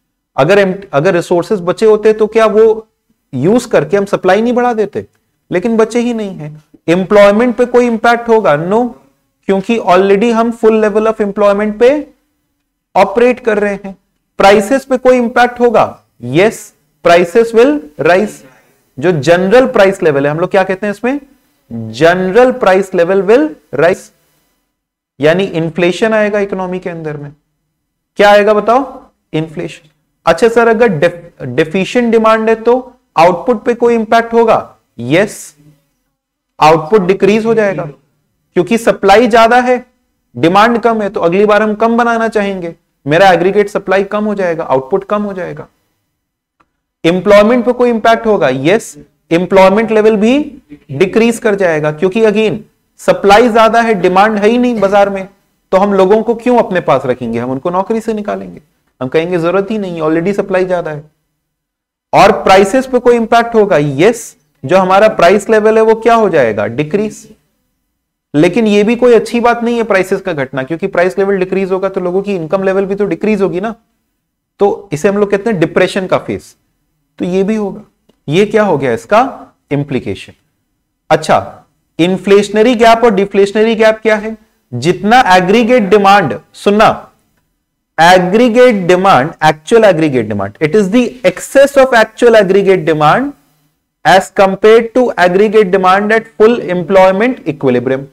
अगर रिसोर्सेज बचे होते तो क्या वो यूज करके हम सप्लाई नहीं बढ़ा देते, लेकिन बचे ही नहीं है। एम्प्लॉयमेंट पे कोई इंपैक्ट होगा? नो, क्योंकि ऑलरेडी हम फुल लेवल ऑफ एम्प्लॉयमेंट पे ऑपरेट कर रहे हैं। प्राइसेस पे कोई इंपैक्ट होगा? Yes, prices will rise. जो जनरल प्राइस लेवल है, हम लोग क्या कहते हैं इसमें? General price level will rise, यानी इन्फ्लेशन आएगा इकोनॉमी के अंदर में। क्या आएगा बताओ? इन्फ्लेशन। अच्छा सर, अगर डेफिशिएंट डिमांड है तो आउटपुट पे कोई इंपैक्ट होगा? यस, आउटपुट डिक्रीज हो जाएगा, क्योंकि सप्लाई ज्यादा है, डिमांड कम है, तो अगली बार हम कम बनाना चाहेंगे, मेरा एग्रीगेट सप्लाई कम हो जाएगा, आउटपुट कम हो जाएगा। एम्प्लॉयमेंट पे कोई इंपैक्ट होगा? यस, एम्प्लॉयमेंट लेवल भी डिक्रीज कर जाएगा, क्योंकि अगेन सप्लाई ज्यादा है, डिमांड है ही नहीं बाजार में, तो हम लोगों को क्यों अपने पास रखेंगे? हम उनको नौकरी से निकालेंगे, हम कहेंगे जरूरत ही नहीं, ऑलरेडी सप्लाई ज्यादा है। और प्राइसेस पे कोई इंपैक्ट होगा? यस, जो हमारा प्राइस लेवल है वो क्या हो जाएगा? डिक्रीज। लेकिन ये भी कोई अच्छी बात नहीं है प्राइसेस का घटना, क्योंकि प्राइस लेवल डिक्रीज होगा तो लोगों की इनकम लेवल भी तो डिक्रीज होगी ना, तो इसे हम लोग कहते हैं डिप्रेशन का फेस, तो ये भी होगा। ये क्या हो गया इसका इंप्लीकेशन। अच्छा, इन्फ्लेशनरी गैप और डिफ्लेशनरी गैप क्या है? जितना एग्रीगेट डिमांड, सुनना, aggregate demand, actual aggregate demand, it is the excess of actual aggregate demand as compare to aggregate demand at full employment equilibrium.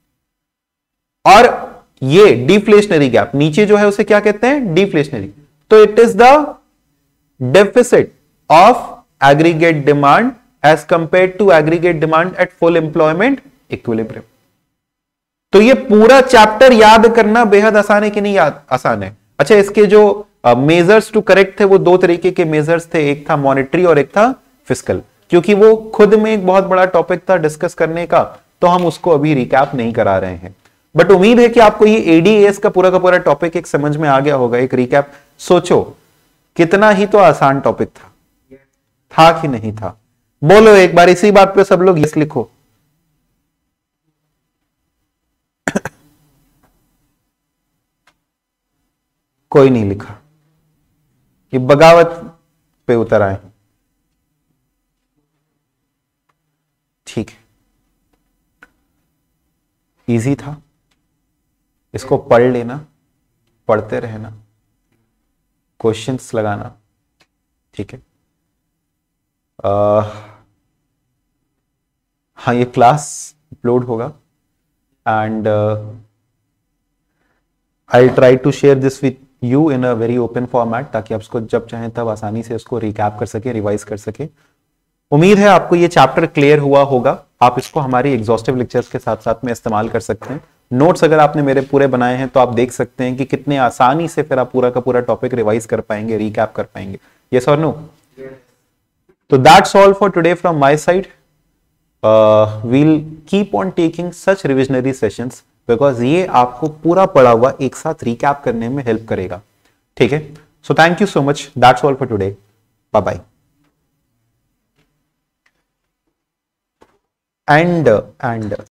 और ये डिफ्लेशनरी गैप नीचे जो है उसे क्या कहते हैं? डिफ्लेशनरी। तो it is the deficit of aggregate demand as compared to aggregate demand at full employment equilibrium। तो ये पूरा चैप्टर याद करना बेहद आसान है कि नहीं? आसान है। अच्छा, इसके जो मेजर्स टू करेक्ट थे वो दो तरीके के मेजर्स थे, एक था मॉनेटरी और एक था फिस्कल, क्योंकि वो खुद में एक बहुत बड़ा टॉपिक था डिस्कस करने का, तो हम उसको अभी रिकैप नहीं करा रहे हैं। बट उम्मीद है कि आपको ये एडीएस का पूरा टॉपिक एक समझ में आ गया होगा, एक रिकैप। सोचो कितना ही तो आसान टॉपिक था कि नहीं था? बोलो एक बार, इसी बात पे सब लोग यस लिखो। कोई नहीं लिखा, ये बगावत पे उतर आए हैं। ठीक है, इजी था, इसको पढ़ लेना, पढ़ते रहना, क्वेश्चंस लगाना, ठीक है। हाँ, ये क्लास अपलोड होगा and I try to share this with you in a very open format, ताकि आप इसको जब चाहें तब आसानी से इसको रिकैप कर सके, रिवाइज कर सके। उम्मीद है आपको ये चैप्टर क्लियर हुआ होगा। आप इसको हमारी एग्जॉस्टिव लेक्चर्स के साथ साथ में इस्तेमाल कर सकते हैं। नोट्स अगर आपने मेरे पूरे बनाए हैं तो आप देख सकते हैं कि कितने आसानी से फिर आप पूरा का पूरा टॉपिक रिवाइज कर पाएंगे, रिकैप कर पाएंगे। यस और no? So that's all for today from my side. We'll keep on taking such revisionary sessions because ये आपको पूरा पढ़ा हुआ एक साथ recap करने में help करेगा, ठीक है? So thank you so much. That's all for today. Bye bye. and